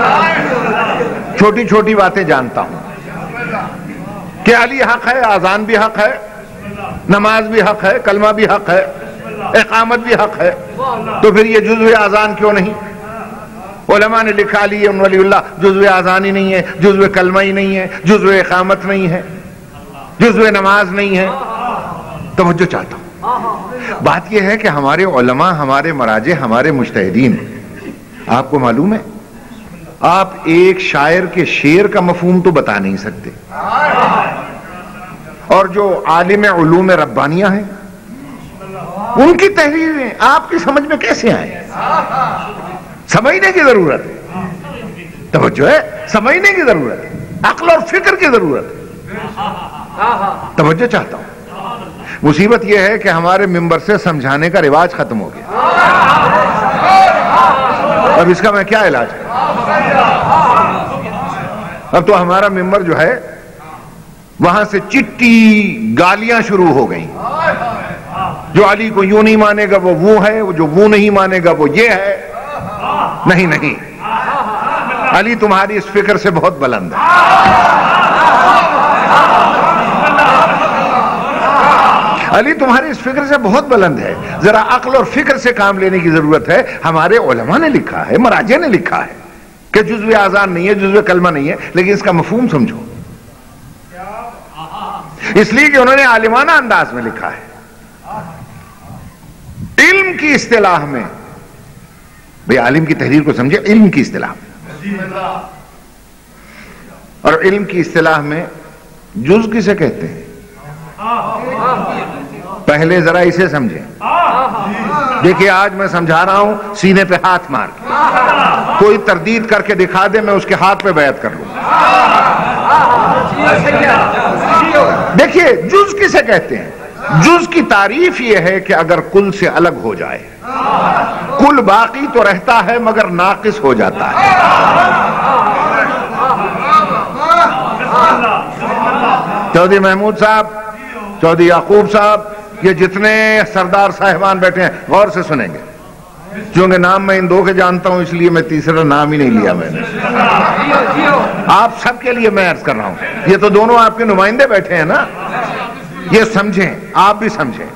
چھوٹی چھوٹی باتیں جانتا ہوں کہ علی حق ہے، آذان بھی حق ہے، نماز بھی حق ہے، کلمہ بھی حق ہے، اقامت بھی حق ہے. تو پھر یہ جزو آذان کیوں نہیں؟ علماء نے لکھا علی ولی اللہ جزو آذان ہی نہیں ہے، جزو کلمہ ہی نہیں ہے، جزو اقامت نہیں ہے، جزو نماز نہیں ہے. توجہ چاہتا ہوں. بات یہ ہے کہ ہمارے علماء، ہمارے مراجع، ہمارے مجتہدین، آپ کو معلوم ہے آپ ایک شاعر کے شعر کا مفہوم تو بتا نہیں سکتے، اور جو عالم علوم ربانیہ ہیں ان کی تحریریں آپ کی سمجھ میں کیسے آئیں؟ سمجھنے کی ضرورت ہے. توجہ ہے، سمجھنے کی ضرورت ہے، عقل اور فکر کی ضرورت ہے. توجہ چاہتا ہوں. مصیبت یہ ہے کہ ہمارے ممبر سے سمجھانے کا رواج ختم ہو گیا. اب اس کا میں کیا علاج ہے؟ اب تو ہمارا ممبر جو ہے وہاں سے چٹی گالیاں شروع ہو گئیں. جو علی کو یوں نہیں مانے گا وہ ہے، جو وہ نہیں مانے گا وہ یہ ہے. نہیں نہیں، علی تمہاری اس فکر سے بہت بلند ہے. علی تمہاری اس فکر سے بہت بلند ہے. ذرا عقل اور فکر سے کام لینے کی ضرورت ہے. ہمارے علماء نے لکھا ہے، مراجع نے لکھا ہے کہ جزو آذان نہیں ہے، جزو کلمہ نہیں ہے، لیکن اس کا مفہوم سمجھو. اس لیے کہ انہوں نے عالمانہ انداز میں لکھا ہے. علم کی اصطلاح میں، بھئی عالم کی تحریر کو سمجھے، علم کی اصطلاح میں، اور علم کی اصطلاح میں جز کسے کہتے ہیں؟ پہلے ذرا اسے سمجھیں. دیکھیے آج میں سمجھا رہا ہوں سینے پہ ہاتھ مار کے، کوئی تردید کر کے دکھا دے میں اس کے ہاتھ پہ بیعت کر لوں. دیکھیے جز کسے کہتے ہیں؟ جز کی تعریف یہ ہے کہ اگر کل سے الگ ہو جائے. کل باقی تو رہتا ہے مگر ناقص ہو جاتا ہے. چودھری محمود صاحب، چودھری یعقوب صاحب، یہ جتنے سردار صاحبان بیٹھے ہیں غور سے سنیں گے. چونکہ نام میں ان دو کے جانتا ہوں اس لیے میں تیسرا نام ہی نہیں لیا میں نے. آپ سب کے لیے میں عرض کر رہا ہوں، یہ تو دونوں آپ کے نمائندے بیٹھے ہیں نا، یہ سمجھیں، آپ بھی سمجھیں.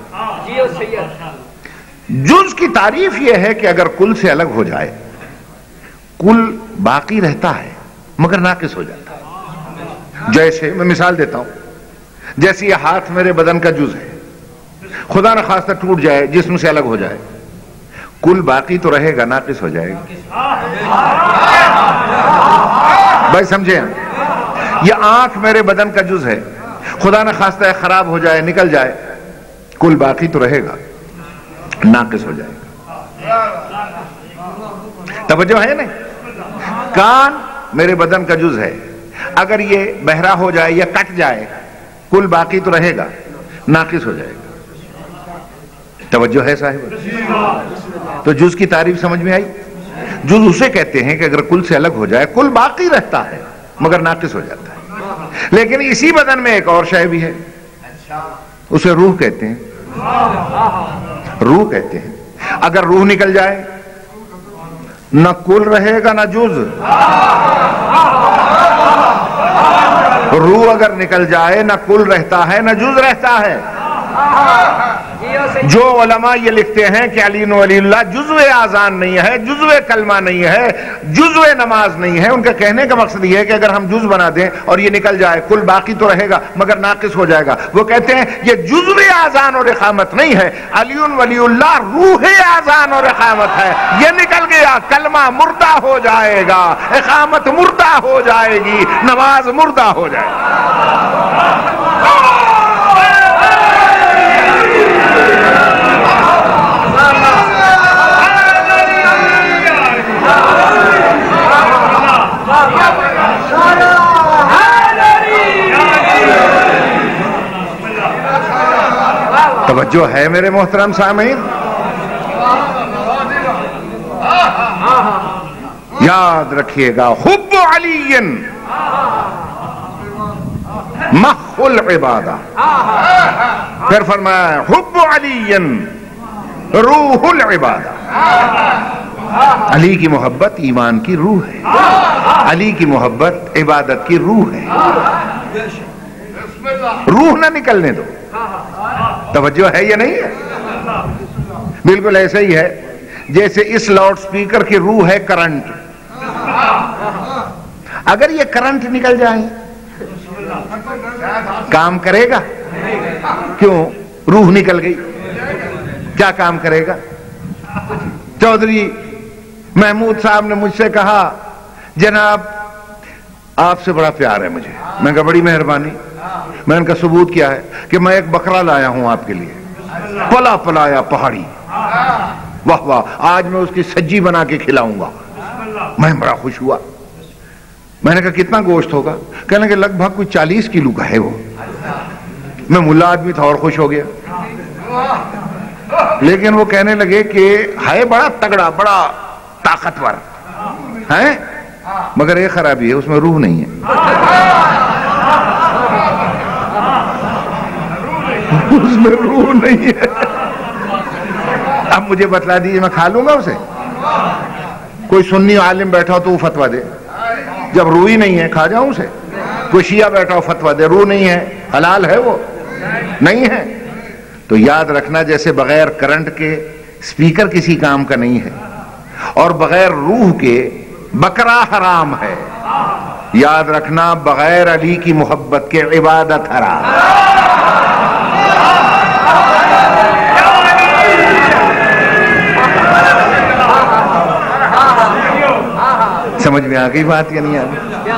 جز کی تعریف یہ ہے کہ اگر کل سے الگ ہو جائے، کل باقی رہتا ہے مگر ناقص ہو جاتا ہے. جیسے میں مثال دیتا ہوں، جیسے یہ ہاتھ میرے بدن کا جز ہے، خدا نہ خواستہ ٹوٹ جائے، جسم سے الگ ہو جائے، کل باقی تو رہے گا، ناقص ہو جائے گا. بھائی سمجھے؟ یہ آنکھ میرے بدن کا جز ہے، خدا نہ خواستہ ہے خراب ہو جائے، نکل جائے، کل باقی تو رہے گا، ناقص ہو جائے گا۔ توجہ ہے نہیں؟ کان میرے بدن کا جز ہے، اگر یہ بہرا ہو جائے یا کٹ جائے، کل باقی تو رہے گا، ناقص ہو جائے گا۔ توجہ ہے صاحب؟ تو جز کی تعریف سمجھ میں آئی؟ جز اسے کہتے ہیں کہ اگر کل سے الگ ہو جائے، کل باقی رہتا ہے مگر ناقص ہو جاتا ہے۔ لیکن اسی بدن میں ایک اور شے بھی ہے، اسے روح کہتے ہیں، روح کہتے ہیں۔ اگر روح نکل جائے، نہ کل رہے گا نہ جز۔ روح اگر نکل جائے، نہ کل رہتا ہے نہ جز رہتا ہے۔ جو علماء یہ لکھتے ہیں کہ علی ولی اللہ جزو آذان نہیں ہے، جزو کلمہ نہیں ہے، جزو نماز نہیں ہے، ان کا کہنے کا مقصد یہ ہے کہ اگر ہم جز بنا دیں اور یہ نکل جائے، کل باقی تو رہے گا مگر ناقص ہو جائے گا۔ وہ کہتے ہیں یہ جزو آذان اور اقامت نہیں ہے، علی ولی اللہ روح آذان اور اقامت ہے۔ یہ نکل گیا، کلمہ مردہ ہو جائے گا، اقامت مردہ ہو جائے گی، نماز مردہ ہو جائے گی۔ توجہ ہے میرے محترم سامعین؟ یاد رکھیے گا، حب علی مخ العبادہ، پھر فرمایا حب علی روح العبادہ۔ علی کی محبت ایمان کی روح ہے، علی کی محبت عبادت کی روح ہے۔ روح نہ نکلنے دو۔ توجہ ہے یا نہیں ہے؟ بالکل ایسے ہی ہے جیسے اس لاؤڈ سپیکر کی روح ہے کرنٹ۔ اگر یہ کرنٹ نکل جائے کام کرے گا؟ کیوں؟ روح نکل گئی، کیا کام کرے گا؟ چودھری محمود صاحب نے مجھ سے کہا جناب آپ سے بڑا پیار ہے مجھے۔ میں کہا بڑی مہربانی۔ میں ان کا ثبوت کیا ہے کہ میں ایک بکرا لایا ہوں آپ کے لیے، پلا پلایا پہاڑی، واہ واہ، آج میں اس کی سجی بنا کے کھلاؤں گا۔ میں بڑا خوش ہوا۔ میں نے کہا کتنا گوشت ہوگا؟ کہنے کہ لگ بھگ کوئی 40 کلو کا ہے وہ۔ میں ملا آدمی تھا اور خوش ہو گیا۔ لیکن وہ کہنے لگے کہ ہے بڑا تگڑا، بڑا طاقتور ہے، مگر ایک خرابی ہے، اس میں روح نہیں ہے۔ اس میں روح نہیں ہے۔ اب مجھے بتلا دیجیے میں کھا لوں گا اسے؟ کوئی سنی عالم بیٹھا ہو تو وہ فتویٰ دے، جب روح ہی نہیں ہے کھا جاؤں اسے؟ کوئی شیعہ بیٹھا ہو فتویٰ دے، روح نہیں ہے، حلال ہے وہ؟ نہیں ہے۔ تو یاد رکھنا جیسے بغیر کرنٹ کے سپیکر کسی کام کا نہیں ہے، اور بغیر روح کے بکرا حرام ہے، یاد رکھنا بغیر علی کی محبت کے عبادت حرام۔ سمجھ میں آ گئی بات یا نہیں آ گئی؟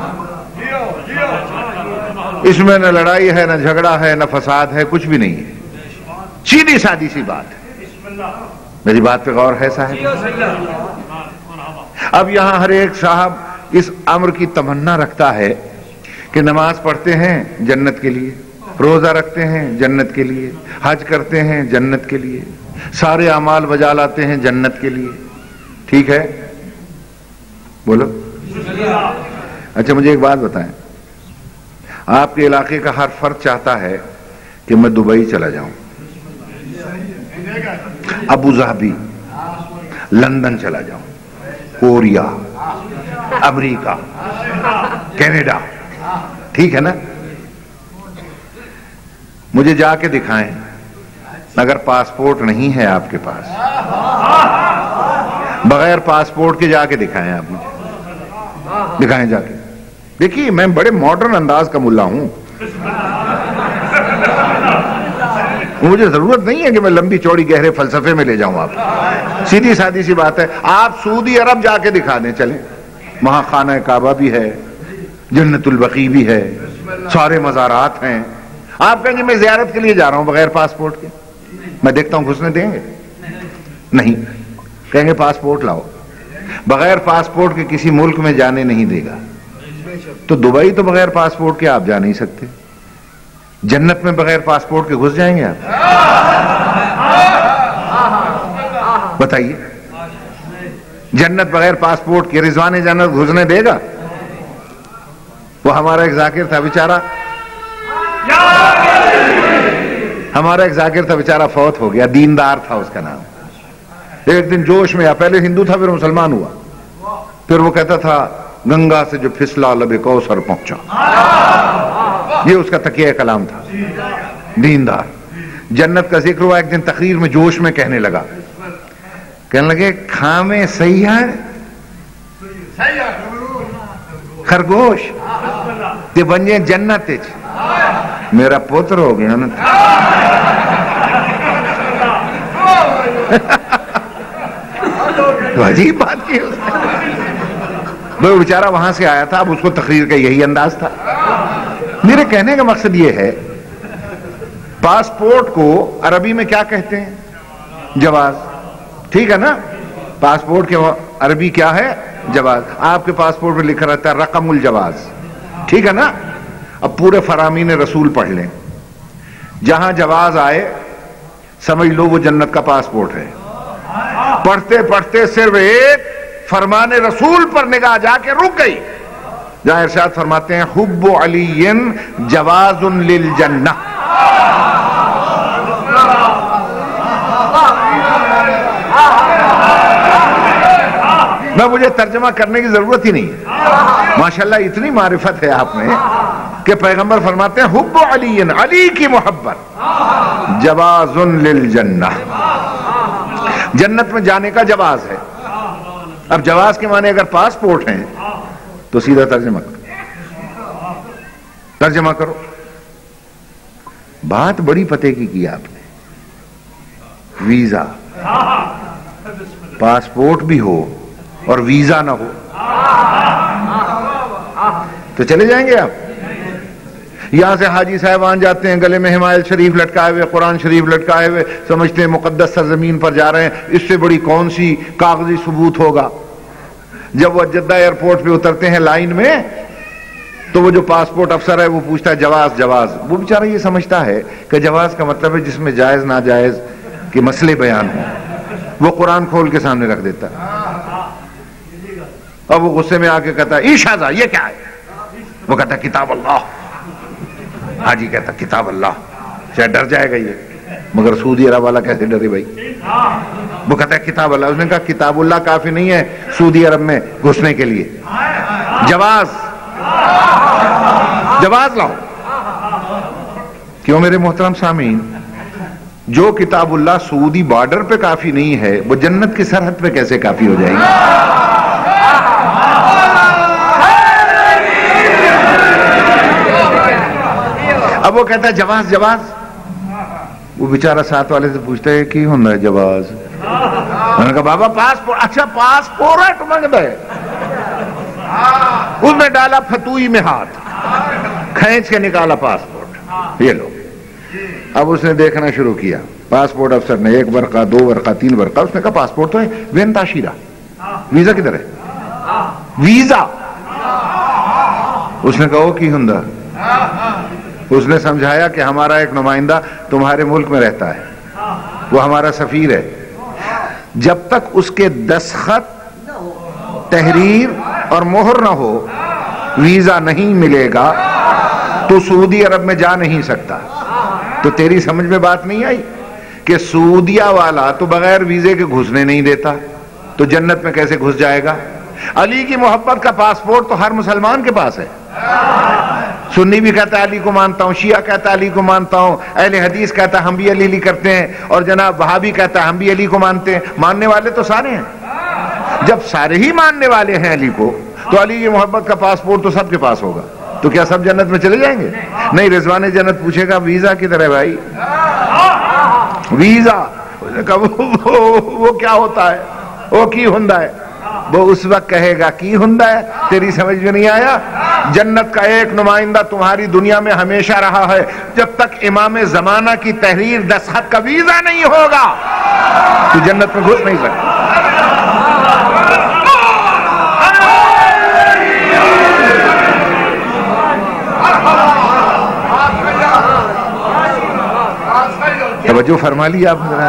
اس میں نہ لڑائی ہے، نہ جھگڑا ہے، نہ فساد ہے، کچھ بھی نہیں ہے، سیدھی سادی سی بات ہے۔ میری بات پہ غور ہے صاحب؟ اب یہاں ہر ایک صاحب اس امر کی تمنا رکھتا ہے کہ نماز پڑھتے ہیں جنت کے لیے، روزہ رکھتے ہیں جنت کے لیے، حج کرتے ہیں جنت کے لیے، سارے اعمال بجا لاتے ہیں جنت کے لیے۔ ٹھیک ہے، بولو۔ اچھا مجھے ایک بات بتائیں، آپ کے علاقے کا ہر فرد چاہتا ہے کہ میں دبئی چلا جاؤں، ابو ظہبی، لندن چلا جاؤں، کوریا، امریکہ، کینیڈا، ٹھیک ہے نا؟ مجھے جا کے دکھائیں، اگر پاسپورٹ نہیں ہے آپ کے پاس، بغیر پاسپورٹ کے جا کے دکھائیں، آپ مجھے دکھائیں جا کے۔ دیکھیے میں بڑے ماڈرن انداز کا ملا ہوں، مجھے ضرورت نہیں ہے کہ میں لمبی چوڑی گہرے فلسفے میں لے جاؤں آپ، سیدھی سادی سی بات ہے، آپ سعودی عرب جا کے دکھا دیں، چلیں، وہاں خانہ کعبہ بھی ہے، جنت البقیع بھی ہے، سارے مزارات ہیں. آپ کہیں گے میں زیارت کے لیے جا رہا ہوں بغیر پاسپورٹ کے, میں دیکھتا ہوں گھسنے دیں گے؟ نہیں. کہیں گے پاسپورٹ لاؤ. بغیر پاسپورٹ کے کسی ملک میں جانے نہیں دے گا. تو دبئی تو بغیر پاسپورٹ کے آپ جا نہیں سکتے. جنت میں بغیر پاسپورٹ کے گھس جائیں گے آپ؟ بتائیے, جنت بغیر پاسپورٹ کے رضوان جنت گھسنے دے گا؟ وہ ہمارا ایک ذاکر تھا بیچارہ, بیچارہ فوت ہو گیا. دیندار تھا اس کا نام. ایک دن جوش میں آیا, پہلے ہندو تھا پھر مسلمان ہوا. پھر وہ کہتا تھا گنگا سے جو پھسلا لب کوثر پہنچا. یہ اس کا تکیہ کلام تھا. دیندار. جنت کا ذکر ہوا, ایک دن تقریر میں جوش میں کہنے لگے کھامے سیاح خرگوش تے بنجے جنت. میرا پوتر ہو گیا نا. تو عجیب بات کی اس نے. وہ بیچارہ وہاں سے آیا تھا, اب اس کو تقریر کا یہی انداز تھا. میرے کہنے کا مقصد یہ ہے, پاسپورٹ کو عربی میں کیا کہتے ہیں؟ جواز. ٹھیک ہے نا, پاسپورٹ کے عربی کیا ہے؟ جواز. آپ کے پاسپورٹ میں لکھا رہتا ہے رقم الجواز. ٹھیک ہے نا. اب پورے فرامین رسول پڑھ لیں, جہاں جواز آئے سمجھ لو وہ جنت کا پاسپورٹ ہے. پڑھتے پڑھتے صرف ایک فرمان رسول پر نگاہ جا کے رک گئی, جہاں ارشاد فرماتے ہیں حب علی جواز للجنہ. مجھے ترجمہ کرنے کی ضرورت ہی نہیں ہے. ماشاءاللہ اتنی معرفت ہے آپ میں کہ پیغمبر فرماتے ہیں حب علی, علی کی محبت جواز للجنہ, جنت میں جانے کا جواز ہے. اب جواز کے معنی اگر پاسپورٹ ہیں تو سیدھا ترجمہ کرو. بات بڑی پتے کی آپ نے. ویزا, پاسپورٹ بھی ہو اور ویزا نہ ہو تو چلے جائیں گے آپ؟ یہاں سے حاجی صاحبان جاتے ہیں گلے میں حمایل شریف لٹکائے ہوئے, قرآن شریف لٹکائے ہوئے, سمجھتے ہیں مقدس سرزمین پر جا رہے ہیں. اس سے بڑی کون سی کاغذی ثبوت ہوگا؟ جب وہ جدہ ایئرپورٹ پہ اترتے ہیں لائن میں تو وہ جو پاسپورٹ افسر ہے وہ پوچھتا ہے جواز جواز. وہ بیچارہ یہ سمجھتا ہے کہ جواز کا مطلب ہے جس میں جائز ناجائز کے مسئلے بیان ہوں. وہ قرآن کھول کے سامنے رکھ دیتا ہے. اب وہ غصے میں آ کے کہتا ہے ایشازہ یہ کیا ہے؟ وہ کہتا ہے کتاب اللہ. حاجی کہتا کتاب اللہ. شاید ڈر جائے گا یہ, مگر سعودی عرب والا کیسے ڈرے بھائی؟ وہ کہتا ہے کتاب اللہ. اس نے کہا کتاب اللہ کافی نہیں ہے سعودی عرب میں گھسنے کے لیے, جواز لاؤ. کیوں میرے محترم سامعین, جو کتاب اللہ سعودی بارڈر پہ کافی نہیں ہے وہ جنت کی سرحد پہ کیسے کافی ہو جائے گی؟ اب وہ کہتا ہے جواز جواز. وہ بیچارہ ساتھ والے سے پوچھتا ہے کی ہوتا ہے جواز؟ میں نے کہا بابا پاسپورٹ. اچھا پاسپورٹ منگتا ہے. اس میں ڈالا فتوئی میں ہاتھ, کھینچ کے نکالا پاسپورٹ, یہ لو. اب اس نے دیکھنا شروع کیا. پاسپورٹ افسر نے 1 ورقہ 2 ورقہ 3 ورقہ. اس نے کہا پاسپورٹ تو ہے, وین تاشیرہ, ویزا کدھر ہے؟ ویزا. اس نے کہا وہ کی ہوندا. اس نے سمجھایا کہ ہمارا ایک نمائندہ تمہارے ملک میں رہتا ہے, وہ ہمارا سفیر ہے. جب تک اس کے دستخط, تحریر اور مہر نہ ہو ویزا نہیں ملے گا تو سعودی عرب میں جا نہیں سکتا. تو تیری سمجھ میں بات نہیں آئی کہ سعودیہ والا تو بغیر ویزے کے گھسنے نہیں دیتا, تو جنت میں کیسے گھس جائے گا؟ علی کی محبت کا پاسپورٹ تو ہر مسلمان کے پاس ہے. سنی بھی کہتا ہے علی کو مانتا ہوں, شیعہ کہتا ہے علی کو مانتا ہوں, اہل حدیث کہتا ہے ہم بھی علی کرتے ہیں, اور جناب وہابی کہتا ہے ہم بھی علی کو مانتے ہیں. ماننے والے تو سارے ہیں. جب سارے ہی ماننے والے ہیں علی کو تو علی کی محبت کا پاسپورٹ تو سب کے پاس ہوگا. تو کیا سب جنت میں چلے جائیں گے؟ نہیں. رضوان جنت پوچھے گا ویزا کدھر ہے بھائی؟ ویزا. وہ کیا ہوتا ہے؟ وہ کی ہوندا ہے. وہ اس وقت کہے گا کی ہوندا ہے. تیری سمجھ میں نہیں آیا؟ جنت کا ایک نمائندہ تمہاری دنیا میں ہمیشہ رہا ہے، جب تک امام زمانہ کی تحریر دستخط کا ویزا نہیں ہوگا تو جنت میں گھس نہیں سکتا۔ توجہ فرما لی آپ نے؟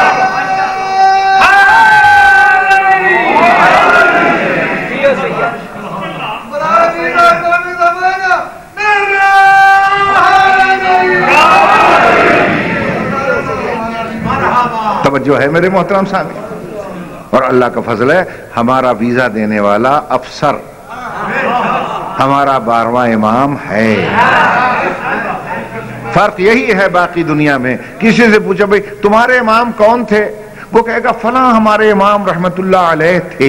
توجہ ہے میرے محترم سامنے؟ اور اللہ کا فضل ہے، ہمارا ویزا دینے والا افسر ہمارا 12واں امام ہے۔ فرق یہی ہے باقی دنیا میں، کسی سے پوچھو بھئی تمہارے امام کون تھے، وہ کہے گا فلاں ہمارے امام رحمت اللہ علیہ تھے۔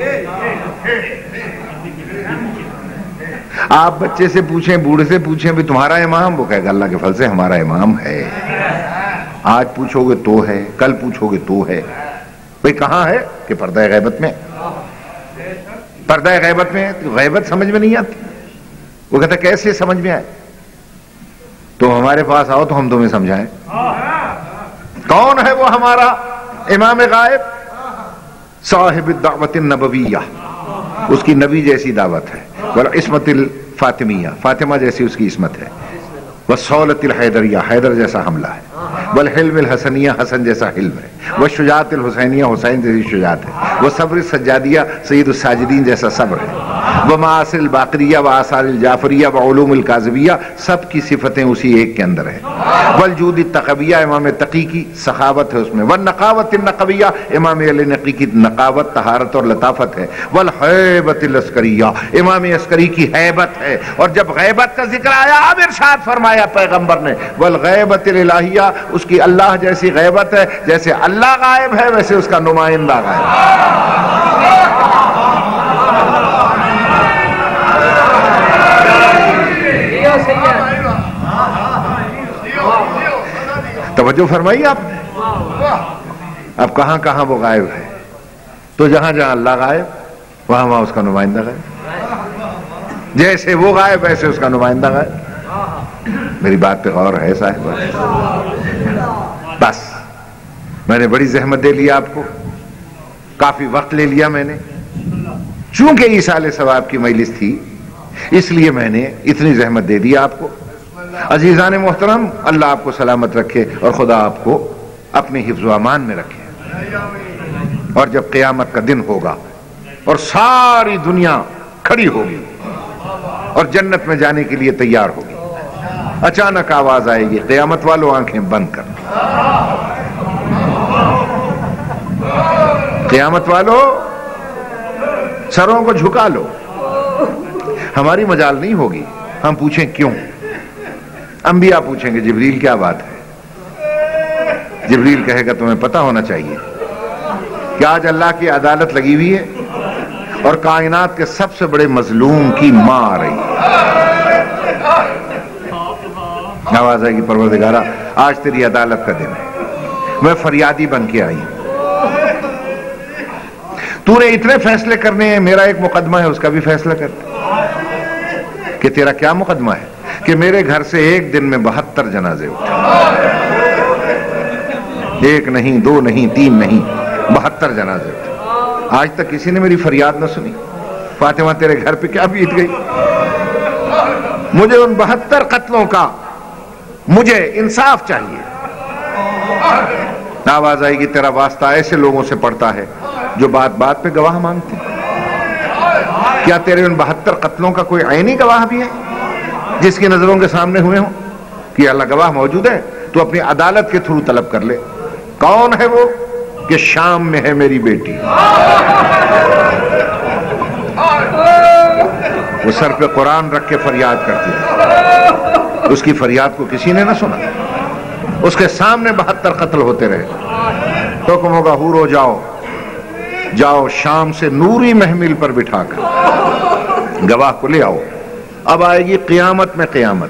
آپ بچے سے پوچھیں، بوڑھے سے پوچھیں بھی تمہارا امام، وہ کہے گا اللہ کے فضل سے ہمارا امام ہے۔ آج پوچھو گے تو ہے، کل پوچھو گے تو ہے۔ بھئی کہاں ہے؟ کہ پردہ غیبت میں۔ پردہ غیبت میں، غیبت سمجھ میں نہیں آتی۔ وہ کہتا کیسے سمجھ میں آئے؟ تو ہمارے پاس آؤ تو ہم تمہیں سمجھائیں۔ کون ہے وہ ہمارا امام غائب؟ صاحب الدعوت النبویہ، اس کی نبی جیسی دعوت ہے، والعصمت الفاطمیہ، فاطمہ جیسی اس کی عصمت ہے، والصولۃ الحیدریہ، حیدر جیسا حملہ ہے، والحلم الحسنیہ، حسن جیسا حلم ہے، والشجاعت الحسینیہ، حسین جیسی شجاعت ہے، والصبر السجادیہ، سید الساجدین جیسا صبر ہے، ومآثر الباقریہ، وآثار الجعفریہ، وعلوم الکاظمیہ، سب کی صفتیں اسی ایک کے اندر ہیں، والجود التقویہ، امام تقی کی سخاوت ہے اس میں، والنقاوت النقویہ، امام علی نقی کی نقاوت، طہارت اور لطافت ہے، والحیبت العسکریہ، امام عسکری کی حیبت ہے۔ اور جب غیبت کا ذکر آیا اب ارشاد فرمایا پیغمبر نے والغیبت الالہیہ، اس کی اللہ جیسی غیبت ہے، جیسے اللہ غائب ہے ویسے اس کا نمائندہ غائب ہے۔ توجہ فرمائی آپ نے؟ اب کہاں کہاں وہ غائب ہے؟ تو جہاں جہاں اللہ غائب وہاں وہاں اس کا نمائندہ غائب، جیسے وہ غائب ویسے اس کا نمائندہ غائب۔ میری بات پہ غور ہے صاحب؟ بس میں نے بڑی زحمت دے لی آپ کو، کافی وقت لے لیا میں نے، چونکہ ایصال ثواب کی مجلس تھی اس لیے میں نے اتنی زحمت دے دی آپ کو۔ عزیزان محترم، اللہ آپ کو سلامت رکھے اور خدا آپ کو اپنے حفظ و امان میں رکھے۔ اور جب قیامت کا دن ہوگا اور ساری دنیا کھڑی ہوگی اور جنت میں جانے کے لیے تیار ہوگی، اچانک آواز آئے گی قیامت والو آنکھیں بند کر، قیامت والو سروں کو جھکا لو۔ ہماری مجال نہیں ہوگی، ہم پوچھیں کیوں؟ انبیاء پوچھیں گے جبریل کیا بات ہے؟ جبریل کہے گا تمہیں پتہ ہونا چاہیے کہ آج اللہ کی عدالت لگی ہوئی ہے اور کائنات کے سب سے بڑے مظلوم کی ماں آ رہی ہے۔ آواز آئے گی پروردگارہ آج تیری عدالت کا دن ہے، میں فریادی بن کے آئی ہوں، تو نے اتنے فیصلے کرنے ہیں، میرا ایک مقدمہ ہے اس کا بھی فیصلہ کر دے۔ کہ تیرا کیا مقدمہ ہے؟ کہ میرے گھر سے ایک دن میں 72 جنازے اٹھے، ایک نہیں، دو نہیں، تین نہیں، 72 جنازے اٹھے۔ آج تک کسی نے میری فریاد نہ سنی، فاطمہ تیرے گھر پہ کیا بیت گئی؟ مجھے ان 72 قتلوں کا مجھے انصاف چاہیے۔ آواز آئے گی تیرا واسطہ ایسے لوگوں سے پڑتا ہے جو بات بات پہ گواہ مانگتے ہیں۔ کیا تیرے ان 72 قتلوں کا کوئی عینی گواہ بھی ہے جس کی نظروں کے سامنے ہوئے ہوں؟ کہ اللہ گواہ موجود ہے، تو اپنی عدالت کے تھرو طلب کر لے۔ کون ہے وہ؟ کہ شام میں ہے میری بیٹی، وہ سر پہ قرآن رکھ کے فریاد کرتی ہے، اس کی فریاد کو کسی نے نہ سنا، اس کے سامنے 72 قتل ہوتے رہے۔ حکم ہوگا حورو جاؤ، جاؤ شام سے نوری محمل پر بٹھا کر گواہ کو لے آؤ۔ اب آئے گی قیامت میں قیامت،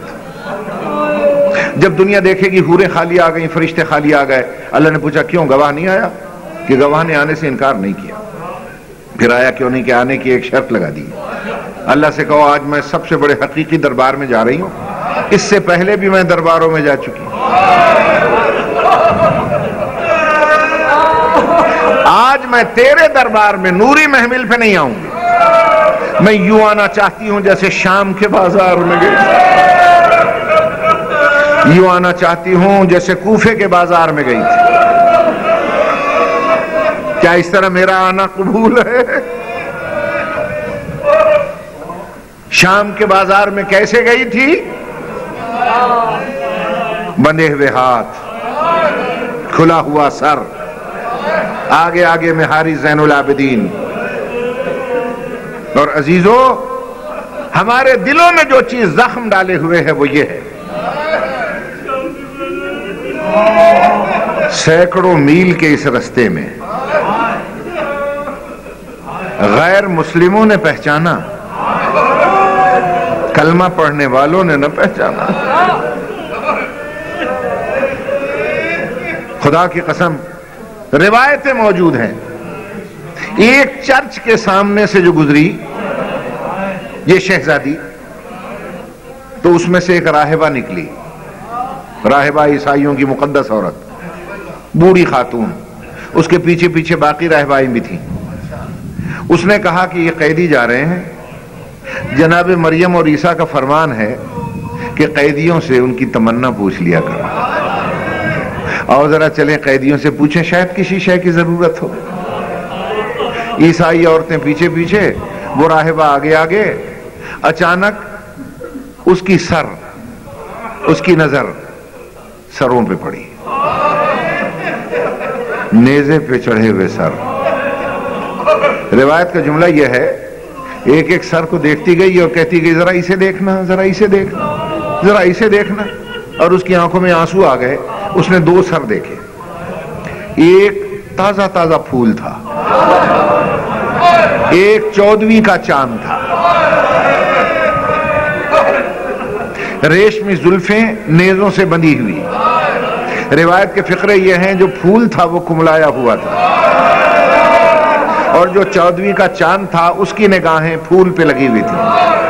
جب دنیا دیکھے گی حوریں خالی آ گئیں، فرشتے خالی آ گئے، اللہ نے پوچھا کیوں گواہ نہیں آیا؟ کہ گواہ نے آنے سے انکار نہیں کیا۔ پھر آیا کیوں نہیں؟ کہ آنے کی ایک شرط لگا دی، اللہ سے کہو آج میں سب سے بڑے حقیقی دربار میں جا رہی ہوں، اس سے پہلے بھی میں درباروں میں جا چکی ہوں، آج میں تیرے دربار میں نوری محمل پہ نہیں آؤں گی، میں یوں آنا چاہتی ہوں جیسے شام کے بازار میں گئی تھی، یوں آنا چاہتی ہوں جیسے کوفے کے بازار میں گئی تھی۔ کیا اس طرح میرا آنا قبول ہے؟ شام کے بازار میں کیسے گئی تھی؟ بندھے ہوئے ہاتھ، کھلا ہوا سر، آگے آگے مہاری زین العابدین۔ اور عزیزو، ہمارے دلوں میں جو چیز زخم ڈالے ہوئے ہے وہ یہ ہے، سینکڑوں میل کے اس رستے میں غیر مسلموں نے پہچانا، کلمہ پڑھنے والوں نے نہ پہچانا۔ خدا کی قسم روایتیں موجود ہیں، ایک چرچ کے سامنے سے جو گزری یہ شہزادی، تو اس میں سے ایک راہبہ نکلی، راہبہ عیسائیوں کی مقدس عورت، بوڑھی خاتون، اس کے پیچھے پیچھے باقی راہبائیں بھی تھیں۔ اس نے کہا کہ یہ قیدی جا رہے ہیں، جناب مریم اور عیسیٰ کا فرمان ہے کہ قیدیوں سے ان کی تمنا پوچھ لیا کرو، اور ذرا چلیں قیدیوں سے پوچھیں شاید کسی شے کی ضرورت ہو۔ عیسائی عورتیں پیچھے پیچھے، وہ راہبہ آگے آگے۔ اچانک اس کی نظر سروں پہ پڑی، نیزے پہ چڑھے ہوئے سر۔ روایت کا جملہ یہ ہے، ایک ایک سر کو دیکھتی گئی اور کہتی گئی ذرا اسے دیکھنا، ذرا اسے دیکھنا، ذرا اسے دیکھنا، اور اس کی آنکھوں میں آنسو آ گئے۔ اس نے دو سر دیکھے، ایک تازہ تازہ پھول تھا، ایک 14ویں کا چاند تھا، ریشمی زلفیں نیزوں سے بندھی ہوئی۔ روایت کے فقرے یہ ہیں، جو پھول تھا وہ کملایا ہوا تھا، اور جو 14ویں کا چاند تھا اس کی نگاہیں پھول پہ لگی ہوئی تھی۔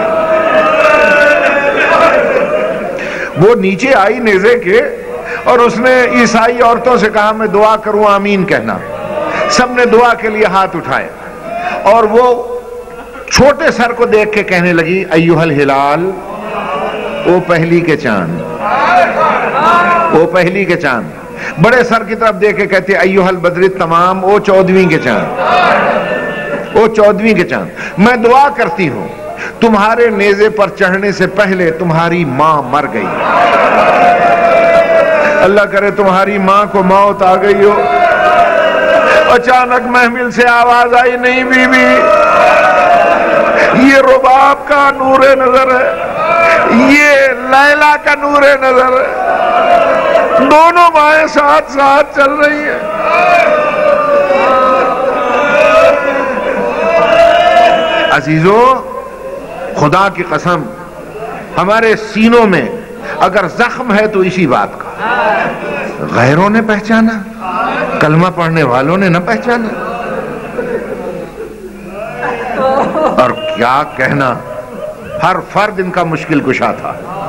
وہ نیچے آئی نیزے کے، اور اس نے عیسائی عورتوں سے کہا میں دعا کروں آمین کہنا۔ سب نے دعا کے لیے ہاتھ اٹھائے، اور وہ چھوٹے سر کو دیکھ کے کہنے لگی ایھا الہلال، او پہلی کے چاند، او پہلی کے چاند۔ بڑے سر کی طرف دیکھ کے کہتے ایھا البدر التمام، او 14ویں کے چاند، او 14ویں کے چاند۔ میں دعا کرتی ہوں تمہارے نیزے پر چڑھنے سے پہلے تمہاری ماں مر گئی، اللہ کرے تمہاری ماں کو موت آ گئی ہو۔ اچانک محمل سے آواز آئی، نہیں بی بی، یہ رباب کا نور نظر ہے، یہ لیلا کا نور نظر ہے، دونوں مائیں ساتھ ساتھ چل رہی ہیں۔ عزیزو، خدا کی قسم ہمارے سینوں میں اگر زخم ہے تو اسی بات کا، غیروں نے پہچانا، کلمہ پڑھنے والوں نے نہ پہچانا۔ اور کیا کہنا، ہر فرد ان کا مشکل کشا تھا۔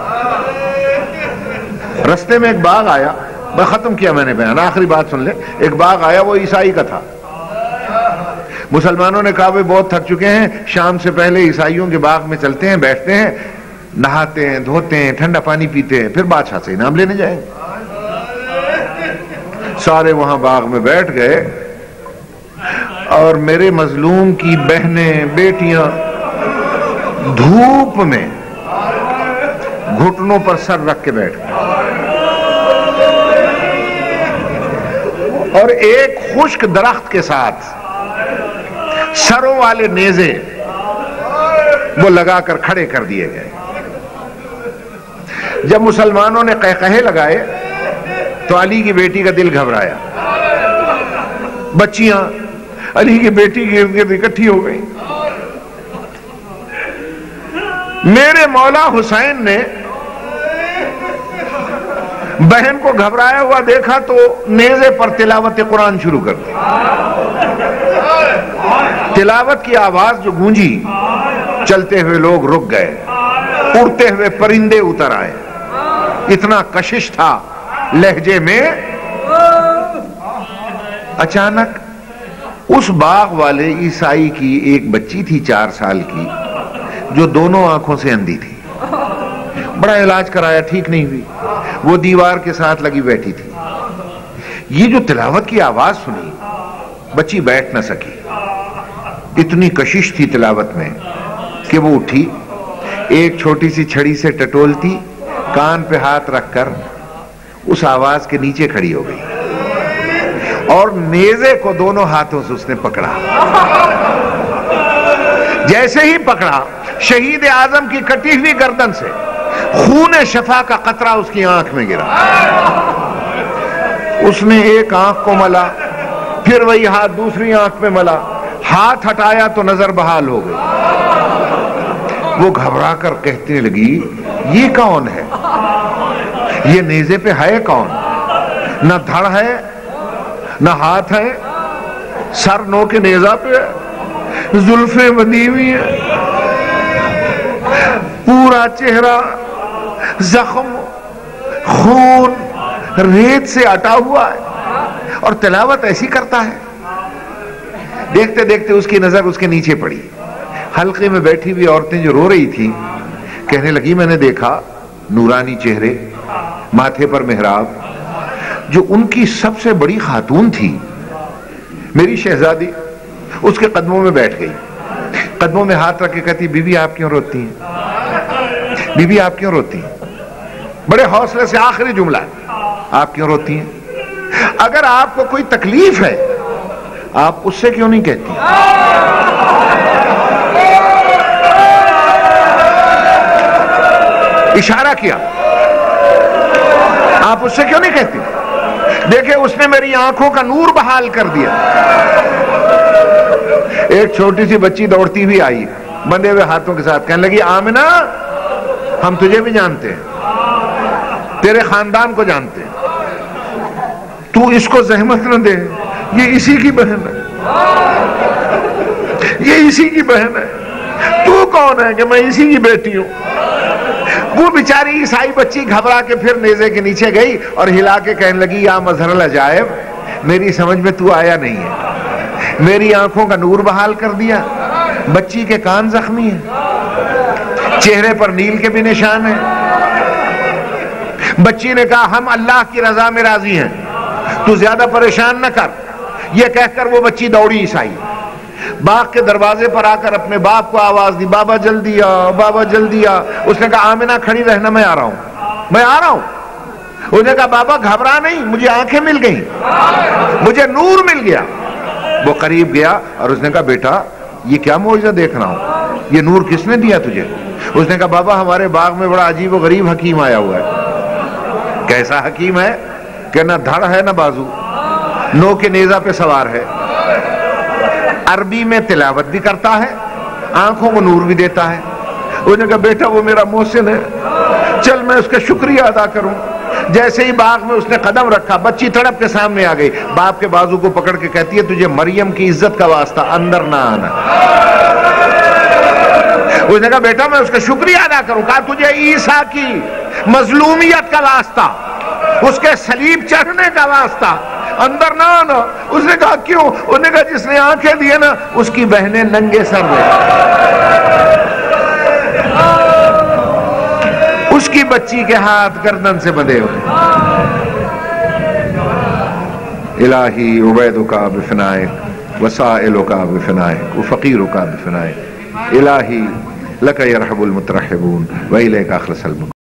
رستے میں ایک باغ آیا، میں ختم کیا میں نے بیان، آخری بات سن لے۔ ایک باغ آیا، وہ عیسائی کا تھا۔ مسلمانوں نے کہا وہ بہت تھک چکے ہیں، شام سے پہلے عیسائیوں کے باغ میں چلتے ہیں، بیٹھتے ہیں، نہاتے ہیں، دھوتے ہیں، ٹھنڈا پانی پیتے ہیں، پھر بادشاہ سے انعام لینے جائیں گے۔ سارے وہاں باغ میں بیٹھ گئے، اور میرے مظلوم کی بہنیں، بیٹیاں دھوپ میں گھٹنوں پر سر رکھ کے بیٹھ گئے، اور ایک خشک درخت کے ساتھ سروں والے نیزے وہ لگا کر کھڑے کر دیے گئے۔ جب مسلمانوں نے قہقہے لگائے تو علی کی بیٹی کا دل گھبرایا، بچیاں علی کی بیٹی کے ارد گرد اکٹھی ہو گئی۔ میرے مولا حسین نے بہن کو گھبرایا ہوا دیکھا تو نیزے پر تلاوت قرآن شروع کر دی۔ تلاوت کی آواز جو گونجی چلتے ہوئے لوگ رک گئے، اڑتے ہوئے پرندے اتر آئے، اتنا کشش تھا لہجے میں۔ اچانک اس باغ والے عیسائی کی ایک بچی تھی 4 سال کی، جو دونوں آنکھوں سے اندھی تھی، بڑا علاج کرایا، ٹھیک نہیں ہوئی، وہ دیوار کے ساتھ لگی بیٹھی تھی۔ یہ جو تلاوت کی آواز سنی، بچی بیٹھ نہ سکی، اتنی کشش تھی تلاوت میں کہ وہ اٹھی، ایک چھوٹی سی چھڑی سے ٹٹولتی، کان پہ ہاتھ رکھ کر اس آواز کے نیچے کھڑی ہو گئی، اور نیزے کو دونوں ہاتھوں سے اس نے پکڑا۔ جیسے ہی پکڑا، شہید اعظم کی کٹی ہوئی گردن سے خون شفا کا قطرہ اس کی آنکھ میں گرا۔ اس نے ایک آنکھ کو ملا، پھر وہی ہاتھ دوسری آنکھ میں ملا، ہاتھ ہٹایا تو نظر بحال ہو گئی۔ وہ گھبرا کر کہنے لگی، یہ کون ہے؟ یہ نیزے پہ ہے کون؟ نہ دھڑ ہے نہ ہاتھ ہے، سر نو کے نیزہ پہ ہے، زلفیں بندھی ہوئی ہیں، پورا چہرہ زخم، خون، ریت سے اٹا ہوا ہے، اور تلاوت ایسی کرتا ہے۔ دیکھتے دیکھتے اس کی نظر اس کے نیچے پڑی، حلقے میں بیٹھی ہوئی عورتیں جو رو رہی تھی کہنے لگی، میں نے دیکھا نورانی چہرے، ماتھے پر محراب، جو ان کی سب سے بڑی خاتون تھی میری شہزادی، اس کے قدموں میں بیٹھ گئی، قدموں میں ہاتھ رکھ کے کہتی، بی بی آپ کیوں روتی ہیں؟ بی بی آپ کیوں روتی ہیں؟ بڑے حوصلے سے آخری جملہ، آپ کیوں روتی ہیں؟ اگر آپ کو کوئی تکلیف ہے آپ اس سے کیوں نہیں کہتی؟ اشارہ کیا، آپ اس سے کیوں نہیں کہتی؟ دیکھیں اس نے میری آنکھوں کا نور بحال کر دیا۔ ایک چھوٹی سی بچی دوڑتی ہوئی آئی بندھے ہوئے ہاتھوں کے ساتھ، کہنے لگی، آمنہ ہم تجھے بھی جانتے ہیں، تیرے خاندان کو جانتے ہیں، تو اس کو زحمت نہ دے، یہ اسی کی بہن ہے، یہ اسی کی بہن ہے، تو کون ہے کہ میں اسی کی بیٹی ہوں؟ وہ بیچاری عیسائی بچی گھبرا کے پھر نیزے کے نیچے گئی اور ہلا کے کہنے لگی، یا مظہر العجائب، میری سمجھ میں تو آیا نہیں ہے، میری آنکھوں کا نور بحال کر دیا، بچی کے کان زخمی ہیں، چہرے پر نیل کے بھی نشان ہیں۔ بچی نے کہا، ہم اللہ کی رضا میں راضی ہیں، تو زیادہ پریشان نہ کر۔ یہ کہہ کر وہ بچی دوڑی عیسائی، باغ کے دروازے پر آ کر اپنے باپ کو آواز دی، بابا جلدی آ، بابا جلدی آ۔ اس نے کہا، آمنہ کھڑی رہنا، میں آ رہا ہوں، میں آ رہا ہوں۔ اس نے کہا، بابا گھبرا نہیں، مجھے آنکھیں مل گئیں، مجھے نور مل گیا۔ وہ قریب گیا اور اس نے کہا، بیٹا یہ کیا معجزہ دیکھ رہا ہوں، یہ نور کس نے دیا تجھے؟ اس نے کہا، بابا ہمارے باغ میں بڑا عجیب و غریب حکیم آیا ہوا ہے۔ کیسا حکیم ہے کہ نہ دھڑ ہے نہ بازو، نو کے نیزہ پہ سوار ہے، عربی میں تلاوت بھی کرتا ہے، آنکھوں کو نور بھی دیتا ہے۔ اس نے کہا، بیٹا وہ میرا محسن ہے، چل میں اس کا شکریہ ادا کروں۔ جیسے ہی باغ میں اس نے قدم رکھا، بچی تڑپ کے سامنے آ گئی، باپ کے بازو کو پکڑ کے کہتی ہے، تجھے مریم کی عزت کا واسطہ اندر نہ آنا۔ اس نے کہا، بیٹا میں اس کا شکریہ ادا کروں۔ کہا، تجھے عیسیٰ کی مظلومیت کا واسطہ، اس کے صلیب چڑھنے کا واسطہ اندر نہ آنا۔ اس نے کہا، کیوں؟ اس نے کہا، جس نے آنکھیں دیے نا اس کی بہنیں ننگے سر رہے، اس کی بچی کے ہاتھ گردن سے بندھے ہوئے۔ الہی عبیدک بفنائک وسائلک بفنائک وفقیرک بفنائک، الہی لک یرحب المترحبون والیک اخلص المقبلون۔